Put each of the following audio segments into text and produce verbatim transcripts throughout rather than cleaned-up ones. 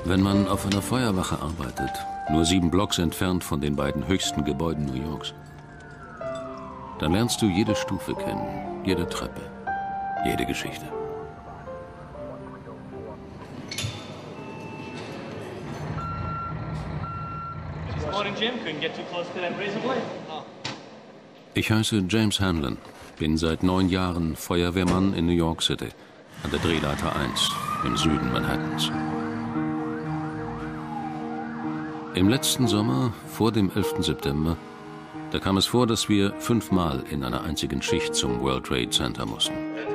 Wenn man auf einer Feuerwache arbeitet, nur sieben Blocks entfernt von den beiden höchsten Gebäuden New Yorks, dann lernst du jede Stufe kennen, jede Treppe, jede Geschichte. Ich heiße James Hanlon, bin seit neun Jahren Feuerwehrmann in New York City, an der Drehleiter eins im Süden Manhattans. Im letzten Sommer, vor dem elften September, da kam es vor, dass wir fünfmal in einer einzigen Schicht zum World Trade Center mussten.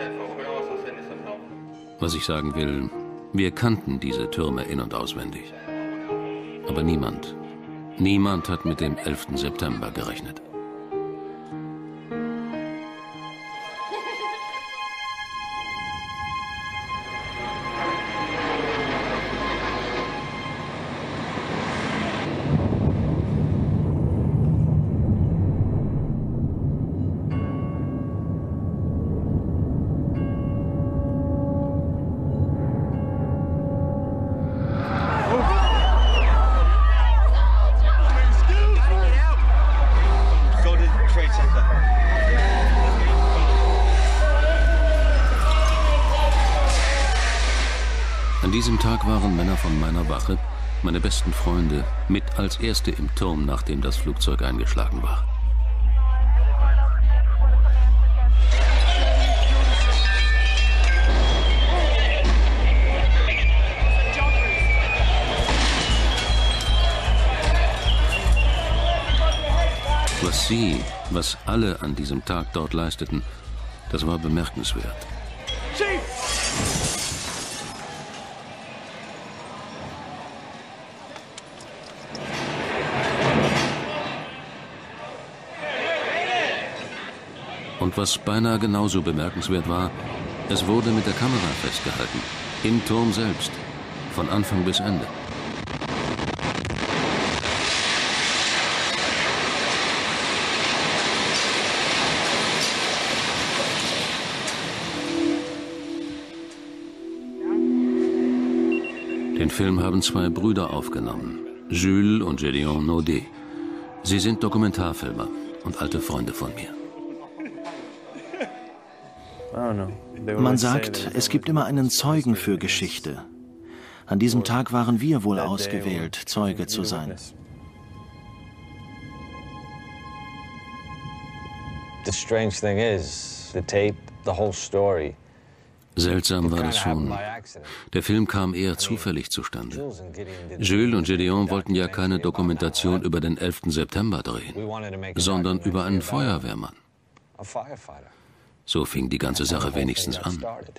Was ich sagen will, wir kannten diese Türme in- und auswendig. Aber niemand, niemand hat mit dem elften September gerechnet. An diesem Tag waren Männer von meiner Wache, meine besten Freunde, mit als Erste im Turm, nachdem das Flugzeug eingeschlagen war. Was sie, was alle an diesem Tag dort leisteten, das war bemerkenswert. Und was beinahe genauso bemerkenswert war, es wurde mit der Kamera festgehalten, im Turm selbst, von Anfang bis Ende. Den Film haben zwei Brüder aufgenommen, Jules und Gédéon Naudet. Sie sind Dokumentarfilmer und alte Freunde von mir. Man sagt, es gibt immer einen Zeugen für Geschichte. An diesem Tag waren wir wohl ausgewählt, Zeuge zu sein. Seltsam war das schon. Der Film kam eher zufällig zustande. Jules und Gédéon wollten ja keine Dokumentation über den elften September drehen, sondern über einen Feuerwehrmann. So fing die ganze Sache wenigstens an.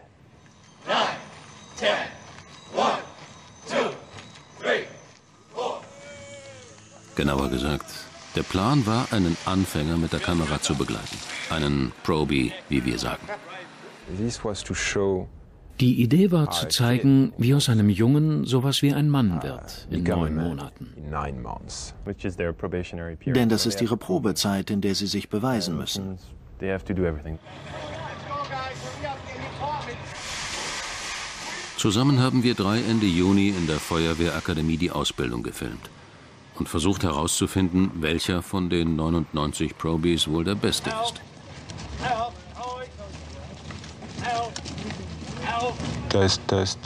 Genauer gesagt, der Plan war, einen Anfänger mit der Kamera zu begleiten. Einen Probie, wie wir sagen. Die Idee war zu zeigen, wie aus einem Jungen sowas wie ein Mann wird in neun Monaten. Denn das ist ihre Probezeit, in der sie sich beweisen müssen. Zusammen haben wir drei Ende Juni in der Feuerwehrakademie die Ausbildung gefilmt und versucht herauszufinden, welcher von den neunundneunzig Probies wohl der beste ist. Test, test.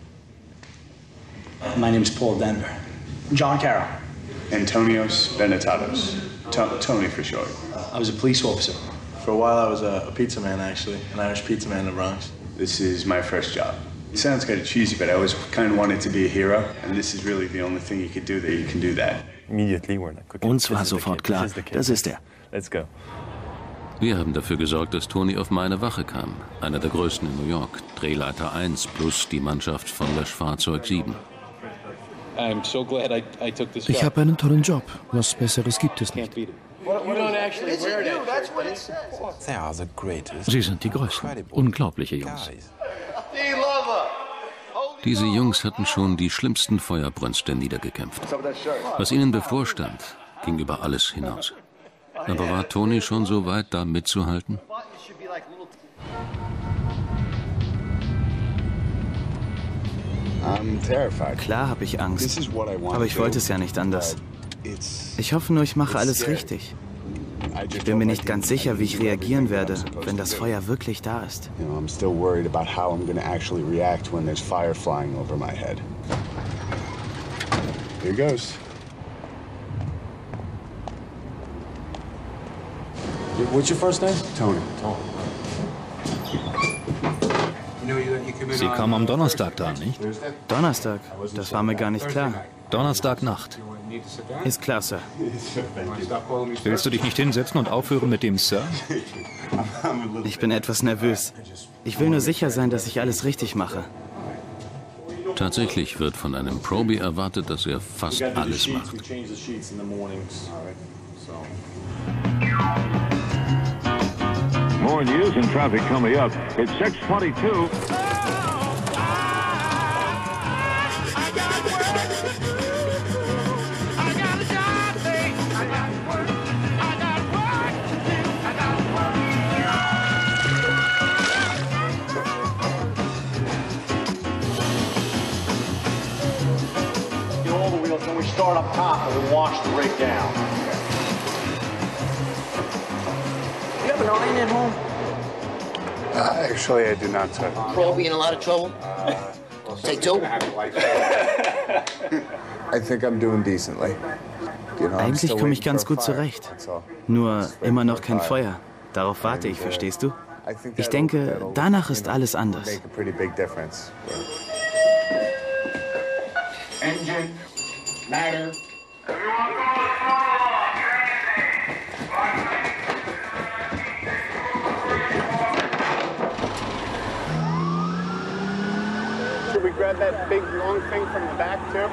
My name is Paul Denver. John Carroll. Antonios Benetatos. T Tony for short. I was a police officer. For a while I was a, a pizza man, actually, an Irish pizza man in the Bronx. This is my first job. It sounds kind of cheesy, but I always kind of wanted to be a hero, and this is really the only thing you could do there. You can do that. Uns war sofort klar, das ist er. Let's go. Wir haben dafür gesorgt, dass Tony auf meine Wache kam, einer der größten in New York, Drehleiter eins plus die Mannschaft von Löschfahrzeug sieben. Ich habe einen tollen Job. Was Besseres gibt es nicht. Sie sind die Größten. Unglaubliche Jungs. Diese Jungs hatten schon die schlimmsten Feuerbrünste niedergekämpft. Was ihnen bevorstand, ging über alles hinaus. Aber war Tony schon so weit, da mitzuhalten? Klar habe ich Angst, aber ich wollte es ja nicht anders. Ich hoffe nur, ich mache alles richtig. Ich bin mir nicht ganz sicher, wie ich reagieren werde, wenn das Feuer wirklich da ist. Here goes. What's your first name? Tony. Sie kam am Donnerstag da, nicht? Donnerstag? Das war mir gar nicht klar. Donnerstagnacht. Ist klar, Sir. Willst du dich nicht hinsetzen und aufhören mit dem Sir? Ich bin etwas nervös. Ich will nur sicher sein, dass ich alles richtig mache. Tatsächlich wird von einem Proby erwartet, dass er fast alles macht. More news and traffic coming up. It's six twenty-two. Then we start up top and we wash the rig down. You have an iron at home? Uh, actually, I do not, sir. Proby in a lot of trouble? Take two? I think I'm doing decently. You know, Eigentlich komme ich ganz gut zurecht. Nur immer noch kein Feuer. Darauf warte ich, verstehst du? Ich denke, danach ist alles anders. Engine, ladder. Should we grab that big long thing from the back too?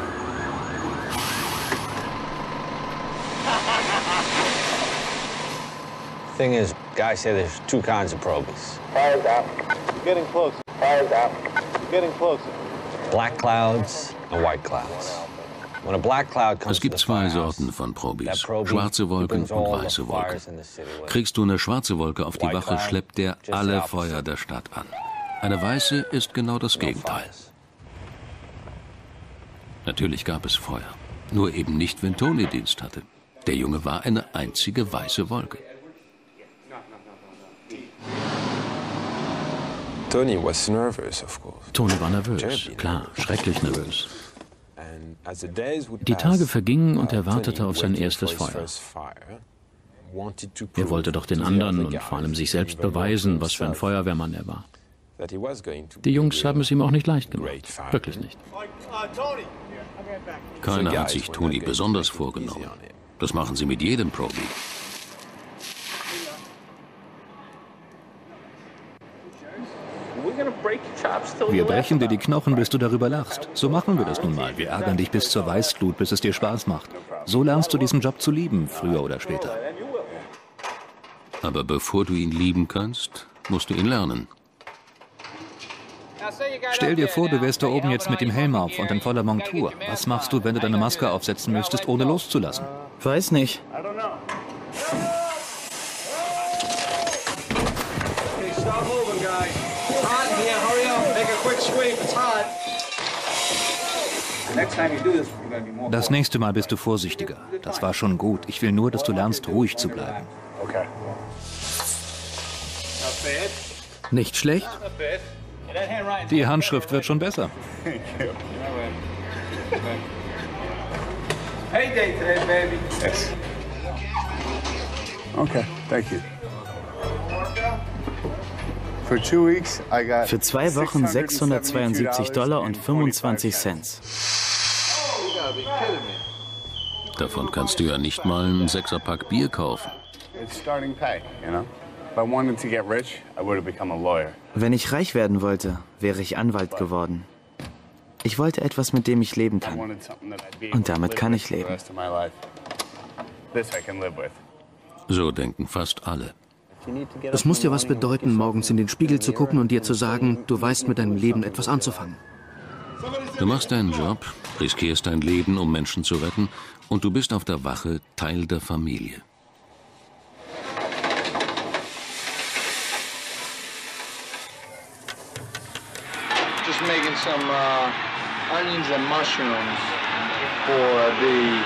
Thing is, guys say there's two kinds of probies. Fire's out. Getting closer. Fire's out. Getting closer. Black clouds and white clouds. When a black cloud comes Es gibt zwei Sorten von Probis, schwarze Wolken und weiße Wolken. Kriegst du eine schwarze Wolke auf die Wache, schleppt der alle Feuer der Stadt an. Eine weiße ist genau das Gegenteil. Natürlich gab es Feuer, nur eben nicht, wenn Tony Dienst hatte. Der Junge war eine einzige weiße Wolke. Tony was nervous, of course. Tony war nervös, klar, schrecklich nervös. Die Tage vergingen und er wartete auf sein erstes Feuer. Er wollte doch den anderen und vor allem sich selbst beweisen, was für ein Feuerwehrmann er war. Die Jungs haben es ihm auch nicht leicht gemacht, wirklich nicht. Keiner hat sich Tony besonders vorgenommen. Das machen sie mit jedem Probi. Wir brechen dir die Knochen, bis du darüber lachst. So machen wir das nun mal. Wir ärgern dich bis zur Weißglut, bis es dir Spaß macht. So lernst du diesen Job zu lieben, früher oder später. Aber bevor du ihn lieben kannst, musst du ihn lernen. Stell dir vor, du wärst da oben jetzt mit dem Helm auf und in voller Montur. Was machst du, wenn du deine Maske aufsetzen müsstest, ohne loszulassen? Weiß nicht. Das nächste Mal bist du vorsichtiger. Das war schon gut. Ich will nur, dass du lernst, ruhig zu bleiben. Nicht schlecht? Die Handschrift wird schon besser. Hey day today, baby. Yes. Okay, thank you. Für zwei Wochen sechshundertzweiundsiebzig Dollar und fünfundzwanzig Cent. Davon kannst du ja nicht mal einen Sechserpack Bier kaufen. Wenn ich reich werden wollte, wäre ich Anwalt geworden. Ich wollte etwas, mit dem ich leben kann. Und damit kann ich leben. So denken fast alle. Es muss dir was bedeuten, morgens in den Spiegel zu gucken und dir zu sagen, du weißt mit deinem Leben etwas anzufangen. Du machst deinen Job, riskierst dein Leben, um Menschen zu retten, und du bist auf der Wache Teil der Familie. Just making some uh, onions and mushrooms for the,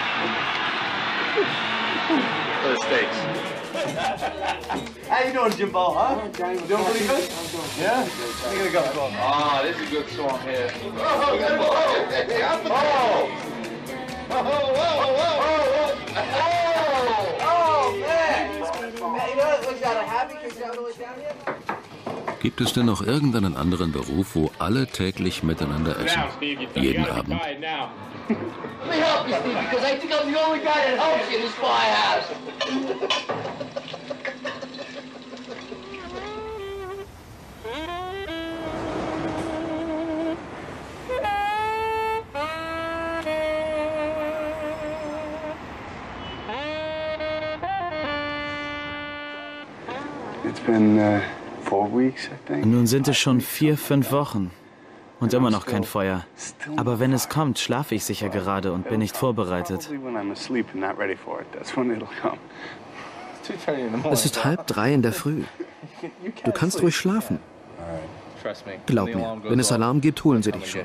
for the steaks. How you doing, Jimbo, huh? Doing pretty good? Yeah? You're gonna go. Ah, this is a good song here. Oh! Oh, whoa, whoa, whoa, oh, oh, man! Man, you know, was that a happy kick all the way down here? Gibt es denn noch irgendeinen anderen Beruf, wo alle täglich miteinander essen? Jeden Abend? Let me help you, Steve, because I think I'm the only guy that helps you in this firehouse. It's been uh, four weeks, I think. Nun sind es schon vier, fünf Wochen und immer noch kein Feuer. Aber wenn es kommt, schlafe ich sicher gerade und bin nicht vorbereitet. Es ist halb drei in der Früh. Du kannst ruhig schlafen. Glaub mir, wenn es Alarm gibt, holen sie dich schon.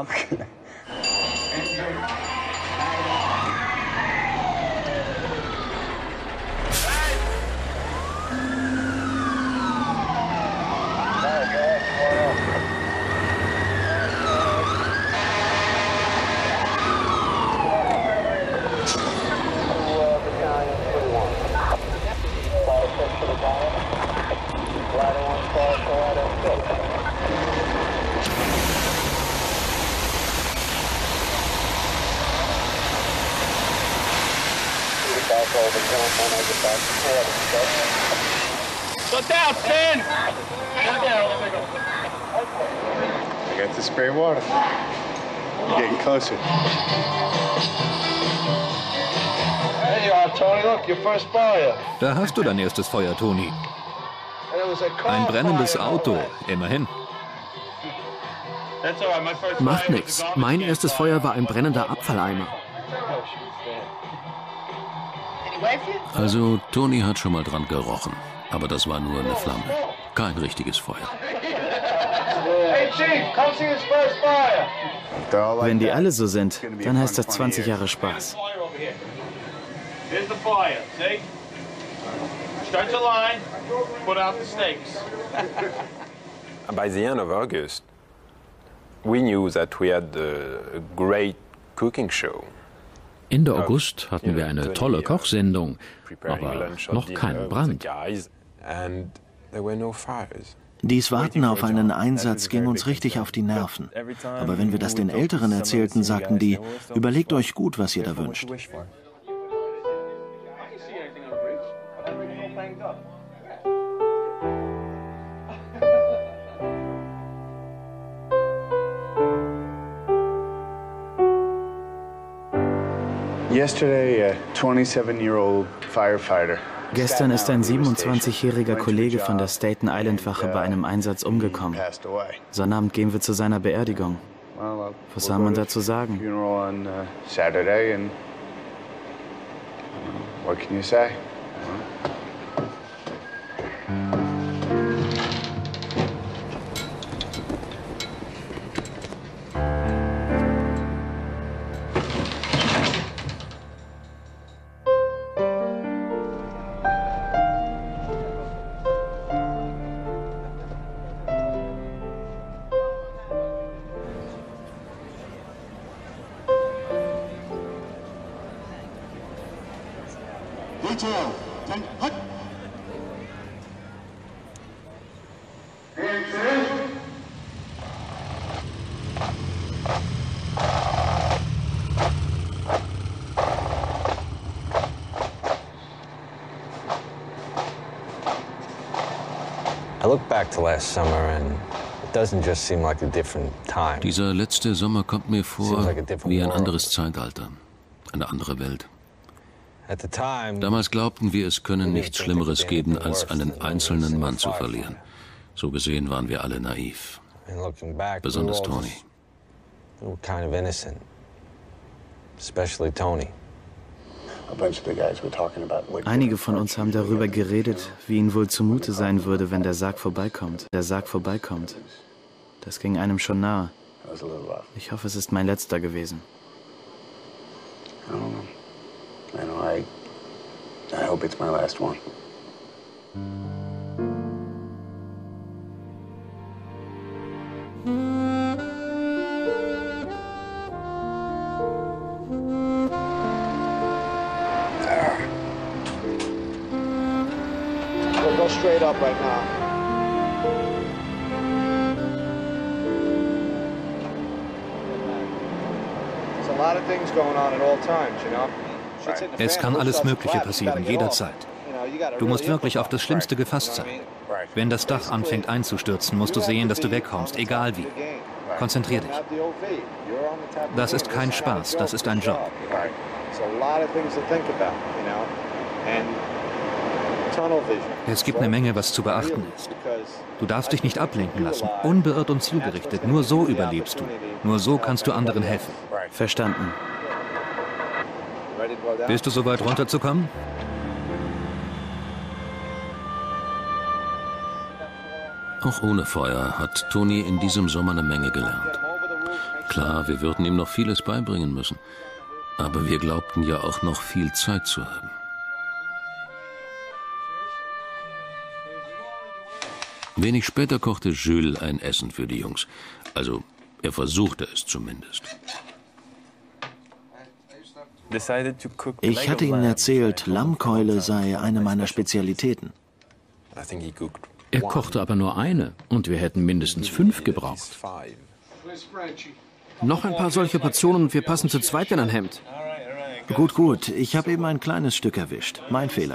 Look down, Finn! I got to spray water. You're getting closer. There you are, Tony. Look, your first fire. Da hast du dein erstes Feuer, Tony. Ein brennendes Auto, immerhin. Macht nix. Mein erstes Feuer war ein brennender Abfalleimer. Also, Tony hat schon mal dran gerochen. Aber das war nur eine Flamme. Kein richtiges Feuer. Hey, Chief, come see his first fire. Wenn die alle so sind, dann heißt das zwanzig Jahre Spaß. Here's the fire, see? Start your line, put out the steaks. By the end of August, we knew that we had a great cooking show. Ende August hatten wir eine tolle Kochsendung, aber noch keinen Brand. Dies Warten auf einen Einsatz ging uns richtig auf die Nerven. Aber wenn wir das den Älteren erzählten, sagten die, überlegt euch gut, was ihr da wünscht. Yesterday, a twenty-seven-year-old firefighter. Gestern ist ein siebenundzwanzigjähriger Kollege von der Staten Island Wache bei einem Einsatz umgekommen. Sonnabend gehen wir zu seiner Beerdigung. Was soll man dazu sagen? What can you say? Dieser letzte Sommer kommt mir vor wie ein anderes Zeitalter, eine andere Welt. Damals glaubten wir, es könne nichts Schlimmeres geben, als einen einzelnen Mann zu verlieren. So gesehen waren wir alle naiv. Besonders Tony. Einige von uns haben darüber geredet, wie ihnen wohl zumute sein würde, wenn der Sarg vorbeikommt. Der Sarg vorbeikommt. Das ging einem schon nahe. Ich hoffe, es ist mein letzter gewesen. I don't know. I know, I, I hope it's my last one. We'll go straight up right now. There's a lot of things going on at all times, you know? Es kann alles Mögliche passieren, jederzeit. Du musst wirklich auf das Schlimmste gefasst sein. Wenn das Dach anfängt einzustürzen, musst du sehen, dass du wegkommst, egal wie. Konzentrier dich. Das ist kein Spaß, das ist ein Job. Es gibt eine Menge, was zu beachten ist. Du darfst dich nicht ablenken lassen, unbeirrt und zielgerichtet. Nur so überlebst du. Nur so kannst du anderen helfen. Verstanden. Bist du soweit runterzukommen? Auch ohne Feuer hat Tony in diesem Sommer eine Menge gelernt. Klar, wir würden ihm noch vieles beibringen müssen. Aber wir glaubten ja auch noch viel Zeit zu haben. Wenig später kochte Jules ein Essen für die Jungs. Also, er versuchte es zumindest. Ich hatte ihnen erzählt, Lammkeule sei eine meiner Spezialitäten. Er kochte aber nur eine und wir hätten mindestens fünf gebraucht. Noch ein paar solche Portionen und wir passen zu zweit in ein Hemd. Gut, gut, ich habe eben ein kleines Stück erwischt. Mein Fehler.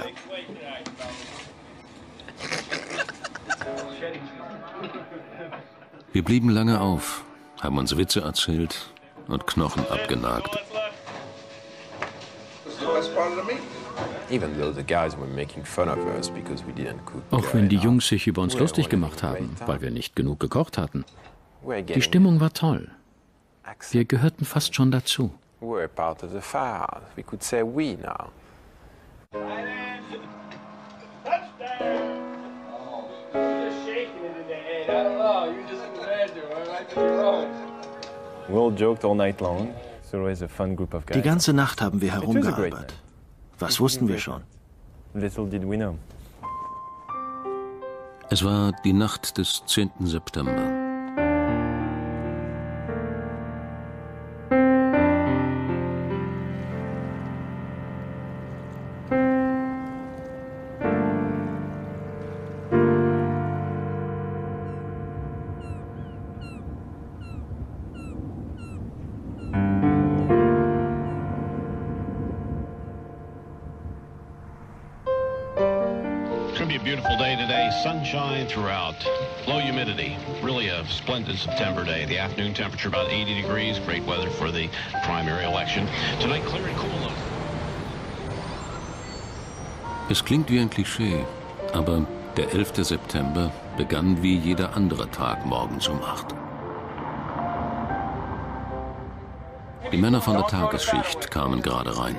Wir blieben lange auf, haben uns Witze erzählt und Knochen abgenagt. Auch wenn die Jungs sich über uns lustig gemacht haben, weil wir nicht genug gekocht hatten. Die Stimmung war toll. Wir gehörten fast schon dazu. Die ganze Nacht haben wir herumgealbert. Was wussten wir schon? Es war die Nacht des zehnten September. Sunshine throughout, low humidity, really a splendid September day. The afternoon temperature about eighty degrees, great weather for the primary election. Tonight clear and cool. Es klingt wie ein Klischee, aber der elfte September begann wie jeder andere Tag morgens um acht. Die Männer von der Tagesschicht kamen gerade rein.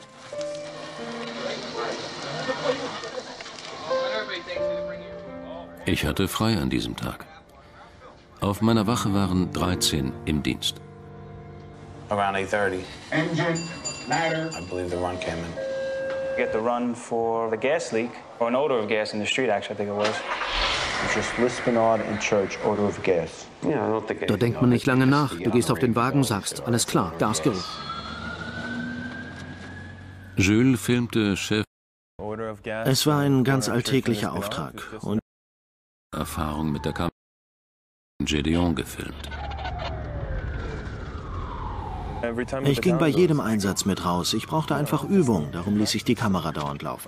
Ich hatte frei an diesem Tag. Auf meiner Wache waren dreizehn im Dienst. Around eight thirty. Engine, ladder. I believe the run came in. Get the run for the gas leak, or an odor of gas in the street, actually, I think it was. It's just Lispenard and Church, odor of gas. Yeah, I don't think da denkt man nicht lange nach. Du gehst auf den Wagen, sagst, alles klar, Gasgeruch. Jules filmte Chef. Es war ein ganz alltäglicher Auftrag und Erfahrung mit der Kamera Gedeon gefilmt. Ich ging bei jedem Einsatz mit raus. Ich brauchte einfach Übung, darum ließ ich die Kamera dauernd laufen.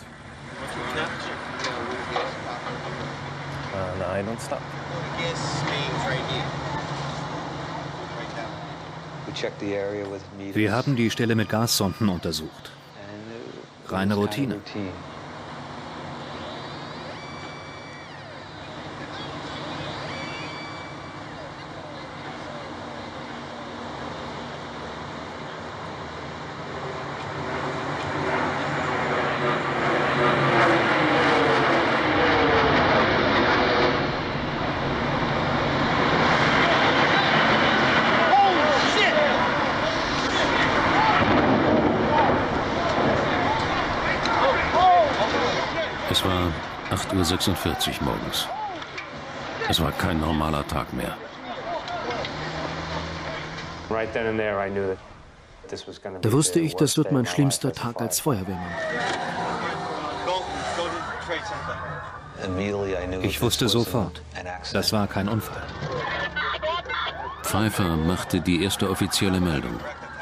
Wir haben die Stelle mit Gassonden untersucht. Reine Routine. Uhr sechsundvierzig morgens. Es war kein normaler Tag mehr. Da wusste ich, das wird mein schlimmster Tag als Feuerwehrmann. Ich wusste sofort, das war kein Unfall. Pfeiffer machte die erste offizielle Meldung.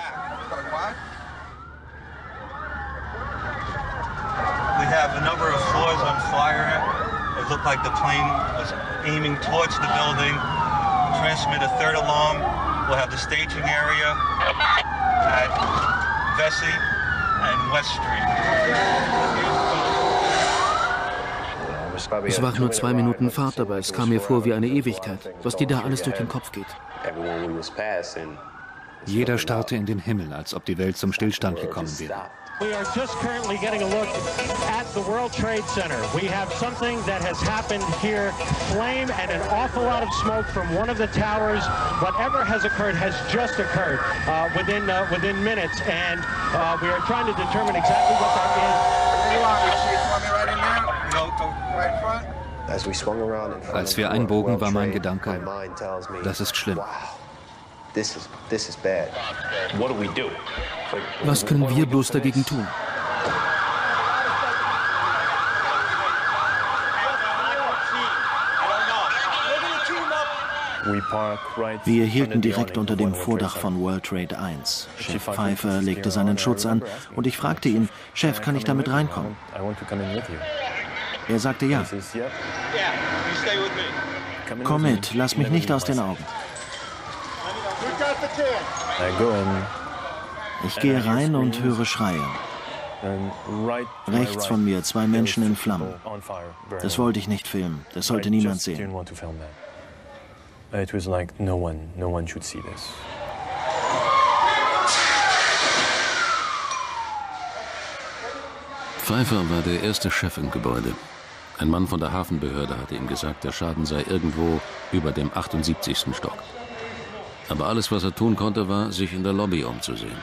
We have a number of floors on fire. It looked like the plane was aiming towards the building. Transmit a third alarm. We'll have the staging area at Vesey and West Street. Es waren nur zwei Minuten Fahrt, aber es kam mir vor wie eine Ewigkeit, was dir da alles durch den Kopf geht. Jeder starrte in den Himmel, als ob die Welt zum Stillstand gekommen wäre. We are just currently getting a look at the World Trade Center. We have something that has happened here. Flame and an awful lot of smoke from one of the towers. Whatever has occurred has just occurred uh, within uh, within minutes, and uh, we are trying to determine exactly what that is. Als wir einbogen, war mein Gedanke, das ist schlimm. Was können wir bloß dagegen tun? Wir hielten direkt unter dem Vordach von World Trade eins. Chef Pfeiffer legte seinen Schutz an und ich fragte ihn, Chef, kann ich damit reinkommen? Er sagte ja. Komm mit, lass mich nicht aus den Augen. Ich gehe rein und höre Schreie. Rechts von mir zwei Menschen in Flammen. Das wollte ich nicht filmen. Das sollte niemand sehen. Pfeiffer war der erste Chef im Gebäude. Ein Mann von der Hafenbehörde hatte ihm gesagt, der Schaden sei irgendwo über dem achtundsiebzigsten Stock. Aber alles, was er tun konnte, war, sich in der Lobby umzusehen.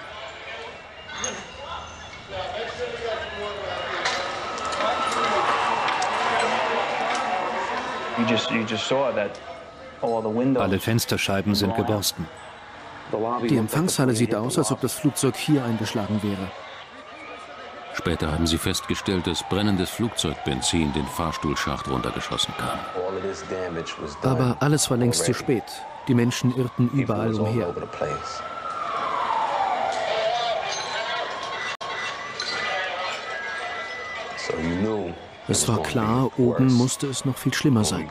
Alle Fensterscheiben sind geborsten. Die Empfangshalle sieht aus, als ob das Flugzeug hier eingeschlagen wäre. Später haben sie festgestellt, dass brennendes Flugzeugbenzin den Fahrstuhlschacht runtergeschossen kam. Aber alles war längst zu spät. Die Menschen irrten überall umher. Es war klar, oben musste es noch viel schlimmer sein.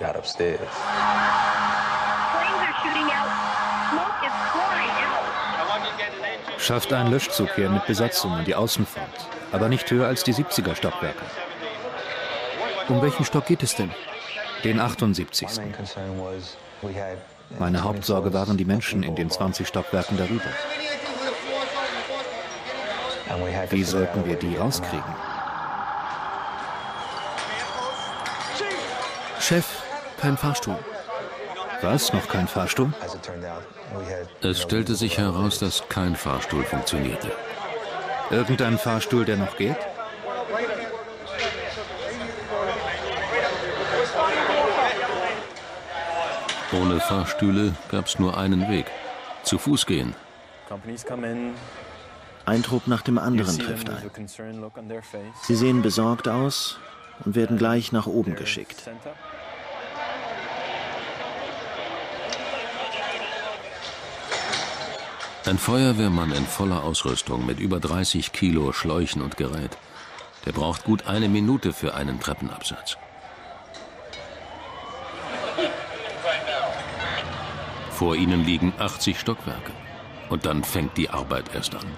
Schafft ein Löschzug her mit Besatzung in die Außenfront, aber nicht höher als die siebziger Stockwerke. Um welchen Stock geht es denn? Den achtundsiebzigsten Meine Hauptsorge waren die Menschen in den zwanzig Stockwerken darüber. Wie sollten wir die rauskriegen? Chef, kein Fahrstuhl. Was? Noch kein Fahrstuhl? Es stellte sich heraus, dass kein Fahrstuhl funktionierte. Irgendein Fahrstuhl, der noch geht? Ohne Fahrstühle gab es nur einen Weg. Zu Fuß gehen. Ein Trupp nach dem anderen trifft ein. Sie sehen besorgt aus und werden gleich nach oben geschickt. Ein Feuerwehrmann in voller Ausrüstung mit über dreißig Kilo Schläuchen und Gerät. Der braucht gut eine Minute für einen Treppenabsatz. Vor ihnen liegen achtzig Stockwerke. Und dann fängt die Arbeit erst an.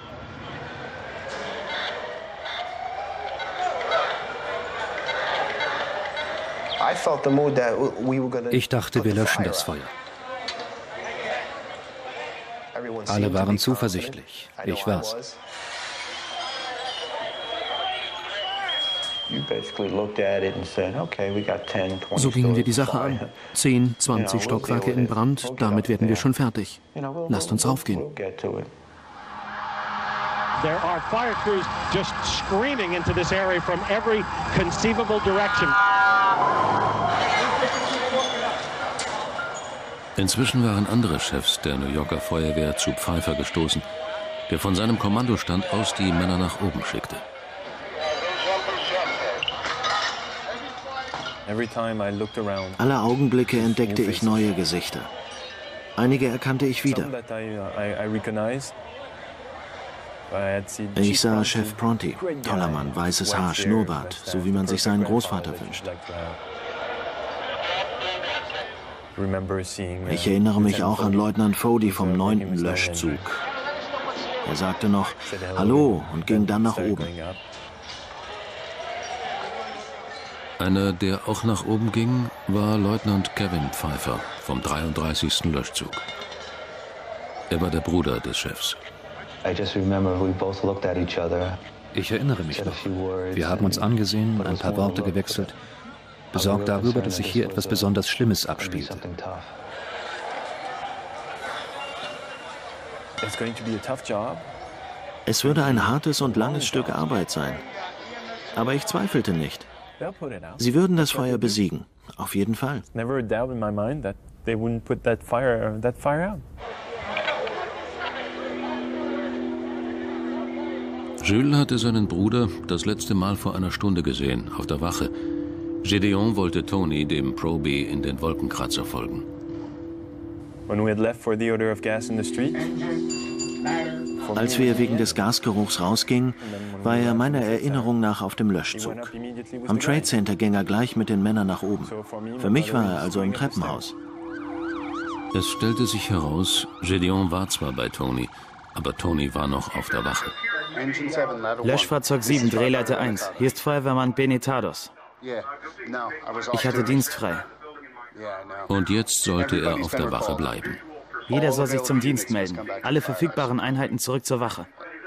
Ich dachte, wir löschen das Feuer. Alle waren zuversichtlich. Ich war's. So gingen wir die Sache an. Zehn, zwanzig Stockwerke in Brand, damit werden wir schon fertig. Lasst uns raufgehen. There are fire crews just screaming into this area from every conceivable direction. Inzwischen waren andere Chefs der New Yorker Feuerwehr zu Pfeiffer gestoßen, der von seinem Kommandostand aus die Männer nach oben schickte. Alle Augenblicke entdeckte ich neue Gesichter. Einige erkannte ich wieder. Ich sah Chef Pronti, toller Mann, weißes Haar, Schnurrbart, so wie man sich seinen Großvater wünscht. Ich erinnere mich auch an Leutnant Fody vom neunten Löschzug. Er sagte noch Hallo und ging dann nach oben. Einer, der auch nach oben ging, war Leutnant Kevin Pfeiffer vom dreiunddreißigsten Löschzug. Er war der Bruder des Chefs. Ich erinnere mich noch. Wir haben uns angesehen, ein paar Worte gewechselt, besorgt darüber, dass sich hier etwas besonders Schlimmes abspielte. Es würde ein hartes und langes Stück Arbeit sein. Aber ich zweifelte nicht. Sie würden das Feuer besiegen. Auf jeden Fall. Jules hatte seinen Bruder das letzte Mal vor einer Stunde gesehen, auf der Wache. Gédéon wollte Tony, dem Proby, in den Wolkenkratzer folgen. Als wir wegen des Gasgeruchs rausgingen, war er meiner Erinnerung nach auf dem Löschzug. Am Trade Center ging er gleich mit den Männern nach oben. Für mich war er also im Treppenhaus. Es stellte sich heraus, Gédéon war zwar bei Tony, aber Tony war noch auf der Wache. Löschfahrzeug sieben, Drehleiter eins. Hier ist Feuerwehrmann Benetados. Ich hatte dienstfrei. Und jetzt sollte er auf der Wache bleiben. Jeder soll sich zum Dienst melden. Alle verfügbaren Einheiten zurück zur Wache.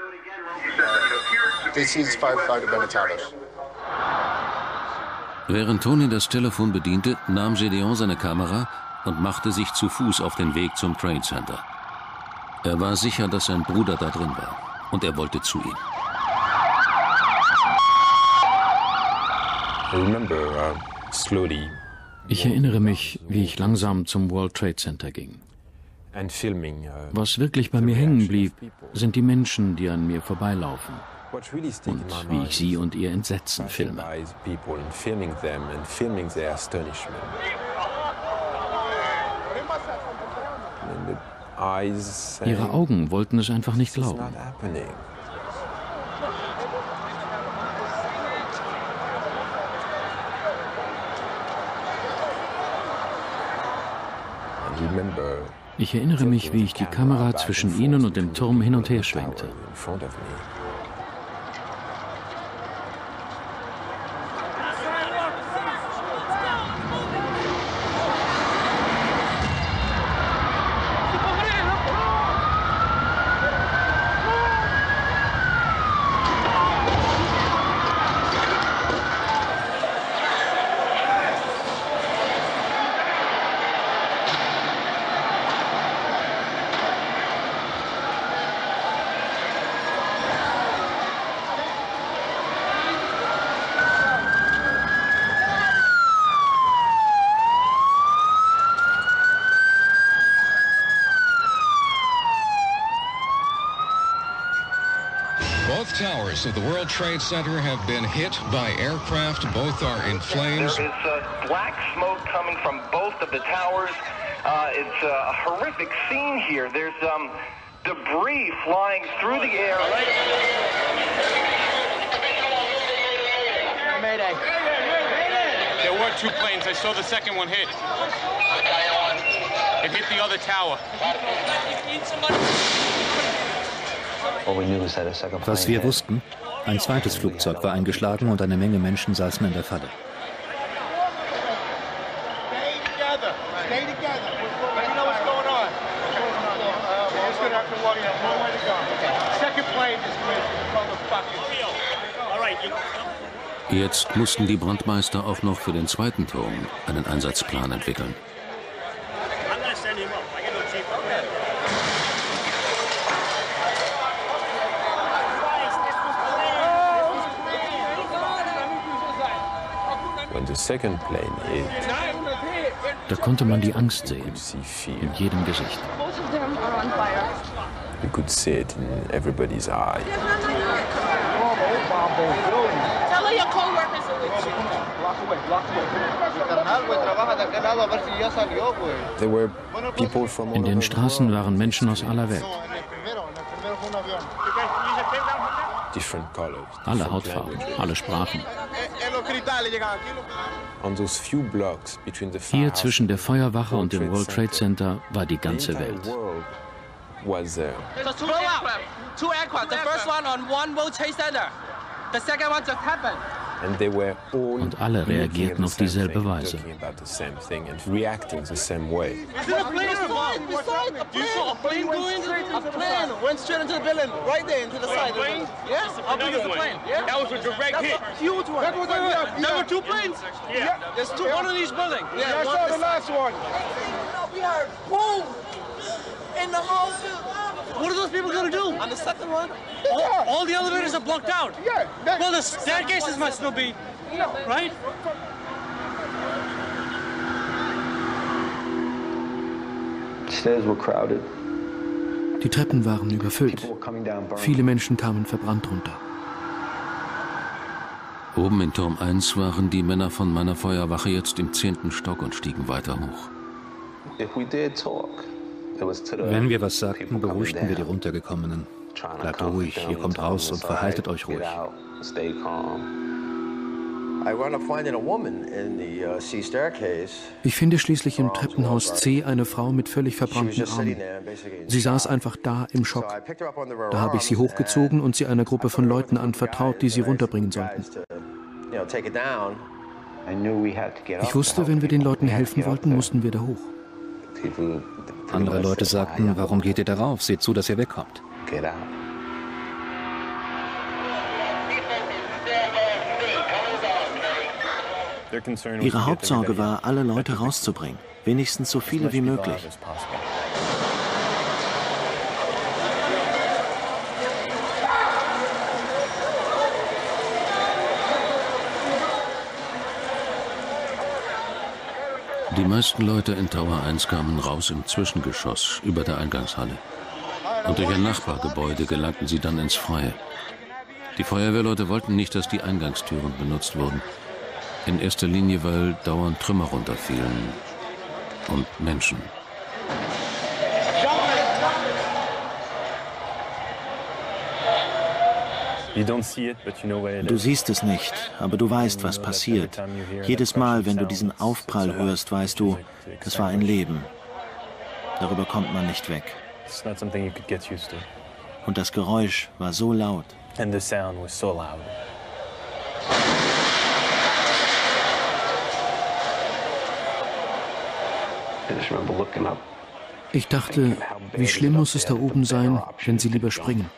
Während Tony das Telefon bediente, nahm Gédéon seine Kamera und machte sich zu Fuß auf den Weg zum Trade Center. Er war sicher, dass sein Bruder da drin war, und er wollte zu ihm. Ich erinnere mich, wie ich langsam zum World Trade Center ging. Was wirklich bei mir hängen blieb, sind die Menschen, die an mir vorbeilaufen und wie ich sie und ihr Entsetzen filme. Ihre Augen wollten es einfach nicht glauben. Ich erinnere mich, wie ich die Kamera zwischen ihnen und dem Turm hin und her schwenkte. Both towers of the World Trade Center have been hit by aircraft. Both are in flames. There is uh, black smoke coming from both of the towers. Uh, it's a horrific scene here. There's um, debris flying through the air. Mayday. There were two planes. I saw the second one hit. It hit the other tower. Was wir wussten, ein zweites Flugzeug war eingeschlagen und eine Menge Menschen saßen in der Falle. Jetzt mussten die Brandmeister auch noch für den zweiten Turm einen Einsatzplan entwickeln. Da konnte man die Angst sehen, in jedem Gesicht. You could see it in everybody's eye. There were people from In den Straßen waren Menschen aus aller Welt. different colors. Alle Hautfarben, alle Sprachen. Hier zwischen der Feuerwache und dem World Trade Center war die ganze Welt. Was there. So two aircraft, two aircraft. The first one on one World Trade Center. The second one just happened. And they were all Und alle reagierten auf dieselbe Weise. about the same thing and reacting the same way. Is it a plane or a bomb? We saw it. You saw a plane going straight into the plane. Went straight into the building, right there into the side. Plane? Yes, how big is the plane? Yeah. That was a direct hit. That's a huge one. That was a- yeah. There were two planes. Yeah. There's two. One in each building. Yeah, I saw the last one. We heard boom in the whole. What are those people gonna do? On the second one? All, all the elevators are blocked out. Yeah. that- Well, the staircases must still be, right? Stairs were crowded. Die Treppen waren überfüllt. People were coming down, burning. Viele Menschen kamen verbrannt runter. Oben in Turm eins waren die Männer von meiner Feuerwache jetzt im zehnten Stock und stiegen weiter hoch. If we did talk, it was to the Wenn wir was sagten, people coming beruhigten wir die down, Runtergekommenen. trying to Bleibt calm ruhig, down, ihr kommt tell them raus und inside, verhaltet euch ruhig. get out, stay calm. I wound up finding a woman in the uh, C staircase. Ich finde schließlich im Treppenhaus C eine Frau mit völlig She was verbrannten just sitting Armen. there, basically in Sie saß shock. einfach da im So Schock. I picked her up under her Da habe ich sie arms hochgezogen und sie einer Gruppe von Leuten anvertraut, die sie and runterbringen guys sollten. to, you know, take it down. I knew we had to get up Ich to wusste, help wenn wir den people. Leuten We had to helfen get up wollten, there. mussten wir da hoch. People, Andere Leute sagten, warum geht ihr darauf? Seht zu, dass ihr wegkommt. get out. Ihre Hauptsorge war, alle Leute rauszubringen, wenigstens so viele wie möglich. Die meisten Leute in Tower eins kamen raus im Zwischengeschoss über der Eingangshalle. Und durch ein Nachbargebäude gelangten sie dann ins Freie. Die Feuerwehrleute wollten nicht, dass die Eingangstüren benutzt wurden. In erster Linie, weil dauernd Trümmer runterfielen. Und Menschen. Du siehst es nicht, aber du weißt, was passiert. Jedes Mal, wenn du diesen Aufprall hörst, weißt du, es war ein Leben. Darüber kommt man nicht weg. Und das Geräusch war so laut. And the sound was so loud. Ich dachte, wie schlimm muss es da oben sein, wenn sie lieber springen.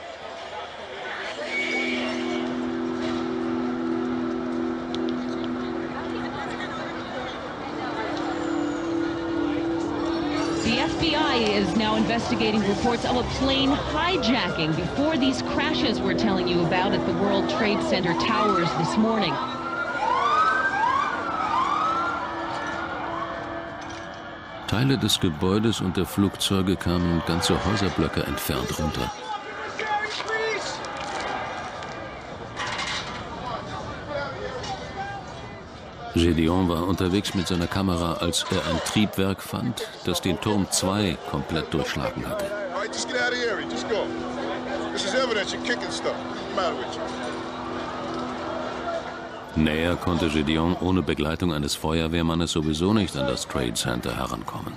The F B I is now investigating reports of a plane hijacking before these crashes we're telling you about at the World Trade Center towers this morning. Teile des Gebäudes und der Flugzeuge kamen ganze Häuserblöcke entfernt runter. Gédéon war unterwegs mit seiner Kamera, als er ein Triebwerk fand, das den Turm zwei komplett durchschlagen hatte. Näher konnte Gédéon ohne Begleitung eines Feuerwehrmannes sowieso nicht an das Trade Center herankommen.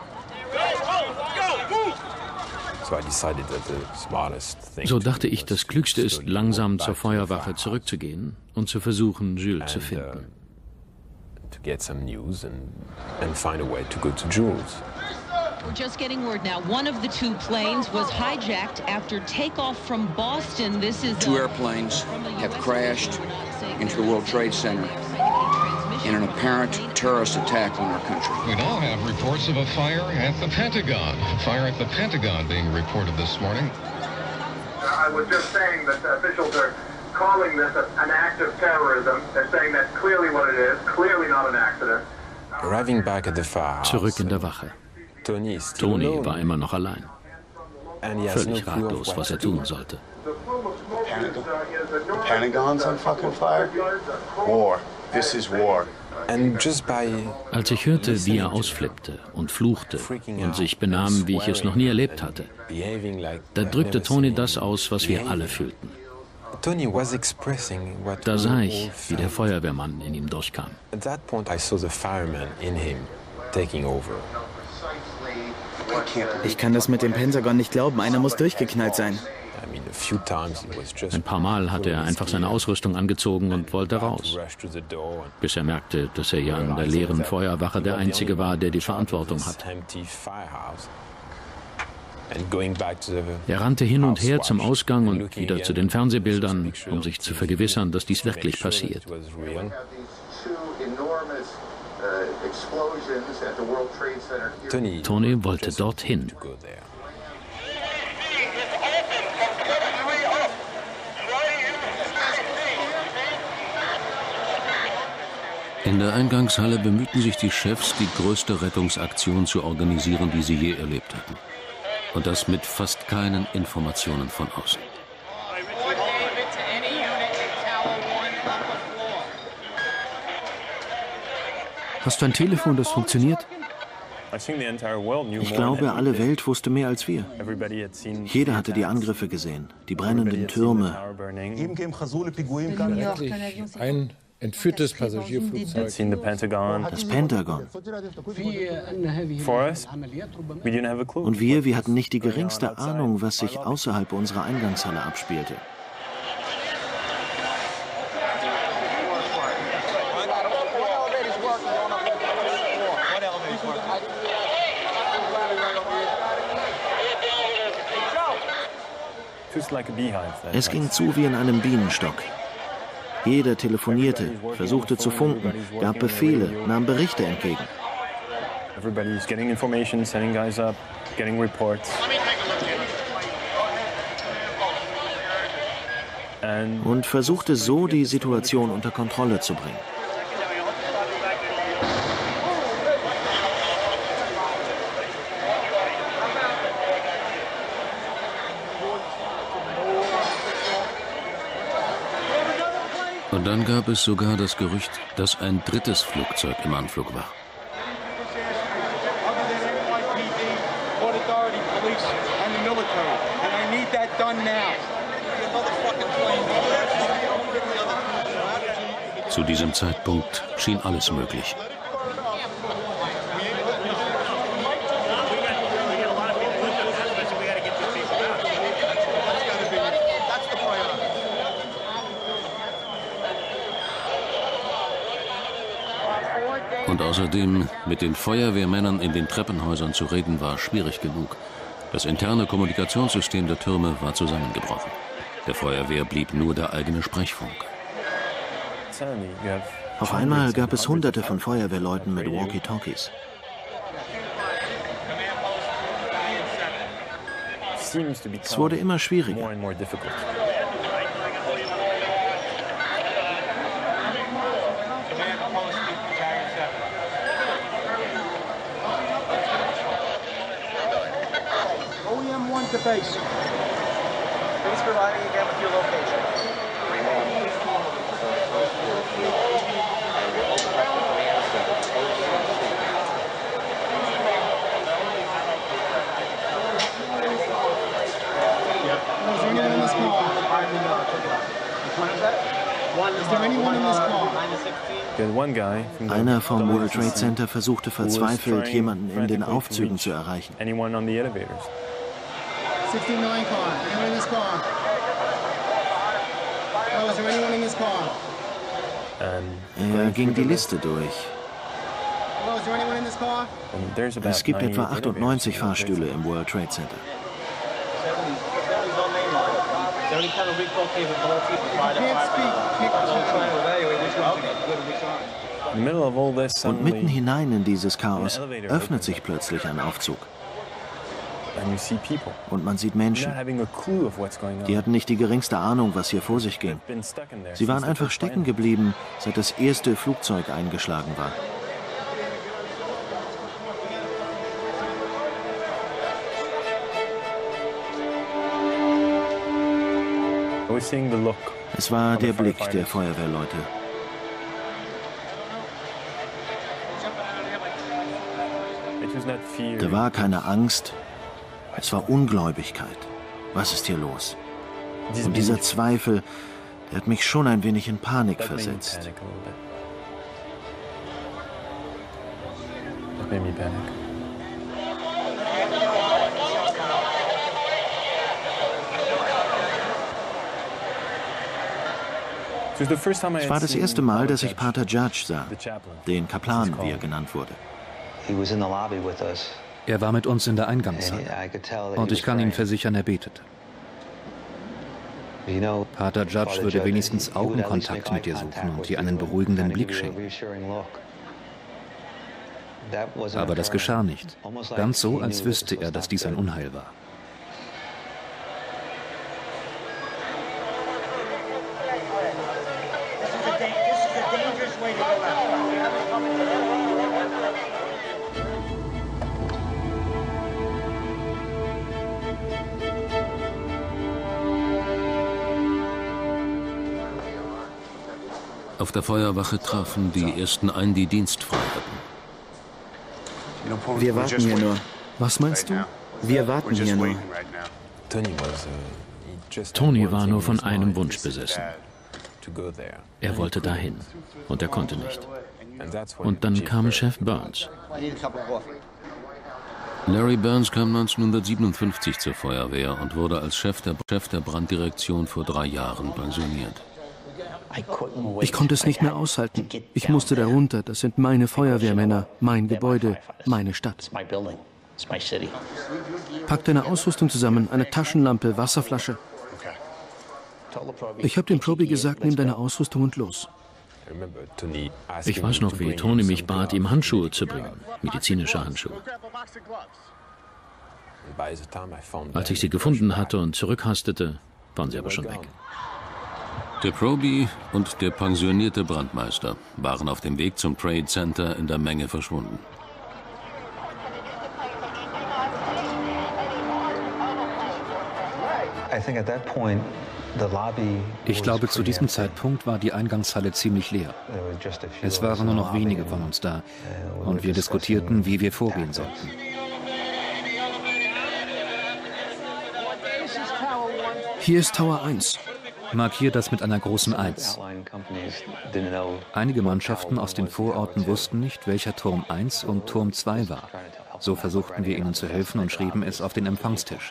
So dachte ich, das Klügste ist, langsam zur Feuerwache zurückzugehen und zu versuchen, Jules zu finden. To get some news and, and find a way to go to Jules. We're just getting word now. One of the two planes was hijacked after takeoff from Boston. This is Two airplanes have crashed into the World Trade Center in an apparent terrorist attack on our country. We now have reports of a fire at the Pentagon. Fire at the Pentagon being reported this morning. I was just saying that officials are calling this an act of terrorism. They're saying that's clearly what it is, clearly not an accident. Arriving back at the firehouse, Zurück in der Wache. Tony, is still Tony alone. war immer noch allein. And he has Völlig no clue of ratlos, what was er to do. tun sollte. The Pentagon's on fucking fire? War. This is war. And just by Als ich hörte, wie er ausflippte und fluchte und sich benahm, wie ich es noch nie erlebt hatte, behaving like da I've drückte never Tony seen das him aus, was wir behave. alle fühlten. Tony was expressing what Da we sah all ich, wie der felt. Feuerwehrmann in ihm durchkam. At that point, I saw the fireman in him taking over. Ich kann das mit dem Pentagon nicht glauben. Einer muss durchgeknallt sein. I mean, a few times he was just Ein paar Mal hatte er einfach seine Ausrüstung angezogen und wollte raus, rushed to the door and bis er merkte, dass er ja an der leeren Feuerwache der Einzige war, der die Verantwortung this hat. empty firehouse. And going back to the Er rannte hin und her zum Ausgang und wieder zu den Fernsehbildern, um sich zu vergewissern, dass dies wirklich passiert. it was real. Tony Tony wollte dorthin. go there. In der Eingangshalle bemühten sich die Chefs, die größte Rettungsaktion zu organisieren, die sie je erlebt hatten. Und das mit fast keinen Informationen von außen. Hast du ein Telefon, das funktioniert? Ich glaube, alle Welt wusste mehr als wir. Jeder hatte die Angriffe gesehen, die brennenden Türme. Ein entführtes Passagierflugzeug. Das Pentagon. Und wir, wir hatten nicht die geringste Ahnung, was sich außerhalb unserer Eingangshalle abspielte. Es ging zu wie in einem Bienenstock. Jeder telefonierte, versuchte zu funken, gab Befehle, nahm Berichte entgegen. Und versuchte so, die Situation unter Kontrolle zu bringen. Und dann gab es sogar das Gerücht, dass ein drittes Flugzeug im Anflug war. Zu diesem Zeitpunkt schien alles möglich. Und außerdem, mit den Feuerwehrmännern in den Treppenhäusern zu reden, war schwierig genug. Das interne Kommunikationssystem der Türme war zusammengebrochen. Der Feuerwehr blieb nur der eigene Sprechfunk. Auf einmal gab es Hunderte von Feuerwehrleuten mit Walkie-Talkies. Es wurde immer schwieriger. To base. Please provide me again with your location. Einer vom World Trade Center versuchte verzweifelt, jemanden in den Aufzügen zu erreichen. sixty-nine car. Anyone in this car? Oh, is there anyone in this car? Er ging die Liste durch. Oh, is there anyone in this car? Es gibt etwa achtundneunzig Fahrstühle im World Trade Center. Und mitten hinein in dieses Chaos öffnet sich plötzlich ein Aufzug. Und man sieht Menschen. Die hatten nicht die geringste Ahnung, was hier vor sich ging. Sie waren einfach stecken geblieben, seit das erste Flugzeug eingeschlagen war. Es war der Blick der Feuerwehrleute. Da war keine Angst, es war Ungläubigkeit. Was ist hier los? Und dieser Zweifel, der hat mich schon ein wenig in Panik versetzt. Es war das erste Mal, dass ich Pater Judge sah, den Kaplan, wie er genannt wurde. Er war mit uns in der Eingangshalle und ich kann Ihnen versichern, er betete. Pater Judge würde wenigstens Augenkontakt mit dir suchen und dir einen beruhigenden Blick schenken. Aber das geschah nicht. Ganz so, als wüsste er, dass dies ein Unheil war. Auf der Feuerwache trafen die ersten ein, die dienstfrei hatten. Wir warten hier nur. Was meinst du? Wir warten hier nur. Tony war nur von einem Wunsch besessen. Er wollte dahin und er konnte nicht. Und dann kam Chef Burns. Larry Burns kam neunzehnhundertsiebenundfünfzig zur Feuerwehr und wurde als Chef der, Chef der Branddirektion vor drei Jahren pensioniert. Ich konnte es nicht mehr aushalten. Ich musste da runter. Das sind meine Feuerwehrmänner, mein Gebäude, meine Stadt. Pack deine Ausrüstung zusammen, eine Taschenlampe, Wasserflasche. Ich habe dem Proby gesagt, nimm deine Ausrüstung und los. Ich weiß noch, wie Tony mich bat, ihm Handschuhe zu bringen, medizinische Handschuhe. Als ich sie gefunden hatte und zurückhastete, waren sie aber schon weg. Der Proby und der pensionierte Brandmeister waren auf dem Weg zum Trade Center in der Menge verschwunden. Ich glaube, zu diesem Zeitpunkt war die Eingangshalle ziemlich leer. Es waren nur noch wenige von uns da und wir diskutierten, wie wir vorgehen sollten. Hier ist Tower eins. Markier das mit einer großen Eins. Einige Mannschaften aus den Vororten wussten nicht, welcher Turm eins und Turm zwei war. So versuchten wir ihnen zu helfen und schrieben es auf den Empfangstisch.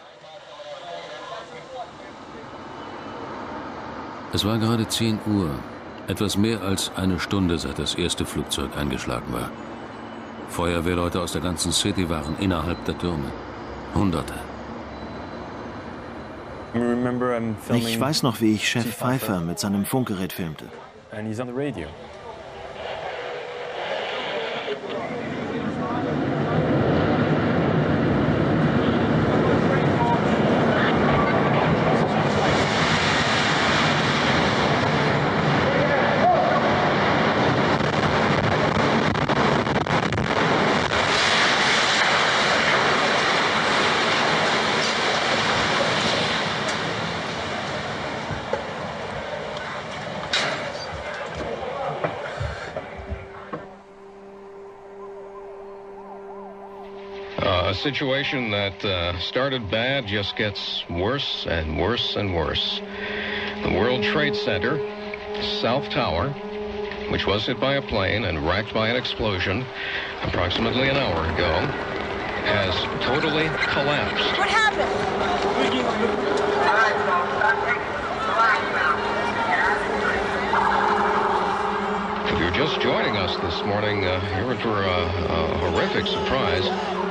Es war gerade zehn Uhr, etwas mehr als eine Stunde, seit das erste Flugzeug eingeschlagen war. Feuerwehrleute aus der ganzen City waren innerhalb der Türme. Hunderte. Ich weiß noch, wie ich Chef Pfeiffer mit seinem Funkgerät filmte. A situation that uh, started bad just gets worse and worse and worse. The World Trade Center, South Tower, which was hit by a plane and racked by an explosion approximately an hour ago, has totally collapsed. What happened? If you're just joining us this morning, uh, you're in for a, a horrific surprise.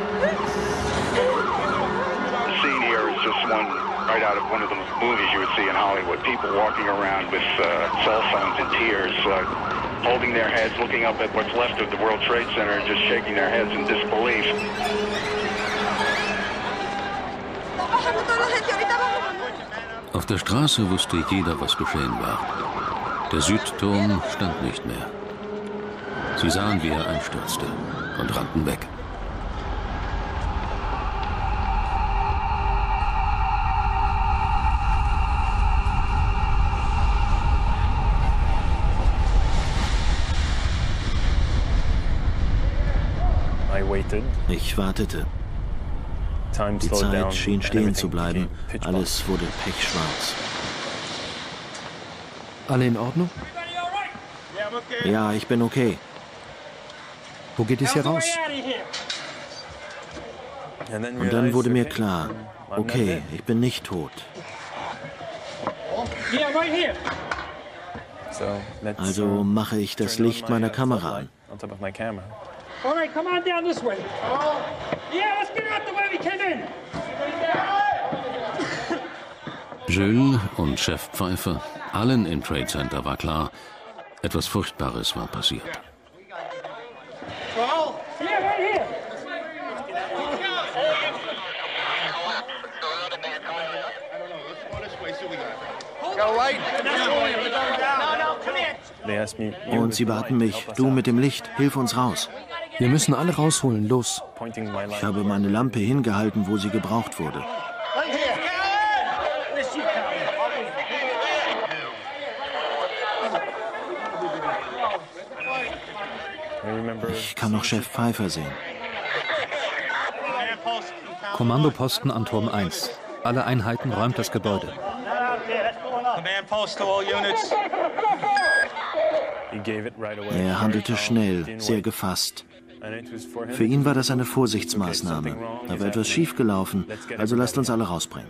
The scene here is just one right out of one of the movies you would see in Hollywood. People walking around with uh, cell phones in tears, uh, holding their heads, looking up at what's left of the World Trade Center and just shaking their heads in disbelief. Auf der Straße wusste jeder, was geschehen war. Der Südturm stand nicht mehr. Sie sahen, wie er einstürzte und rannten weg. Ich wartete. Die Zeit schien stehen zu bleiben. Alles wurde pechschwarz. Alle in Ordnung? Ja, ich bin okay. Wo geht es hier raus? Und dann wurde mir klar, okay, ich bin nicht tot. Also mache ich das Licht meiner Kamera an. All right, come on down this way. Yeah, let's get out the way we came in. Jules und Chef Pfeiffer, allen im Trade Center war klar, etwas Furchtbares war passiert. Well, yeah, right here. Go right. No, no, come here. Und sie baten mich, du mit dem Licht, hilf uns raus. Wir müssen alle rausholen, los. Ich habe meine Lampe hingehalten, wo sie gebraucht wurde. Ich kann noch Chef Pfeiffer sehen. Kommandoposten an Turm eins. Alle Einheiten räumt das Gebäude. Er handelte schnell, sehr gefasst. Für ihn war das eine Vorsichtsmaßnahme. Da war etwas schiefgelaufen, also lasst uns alle rausbringen.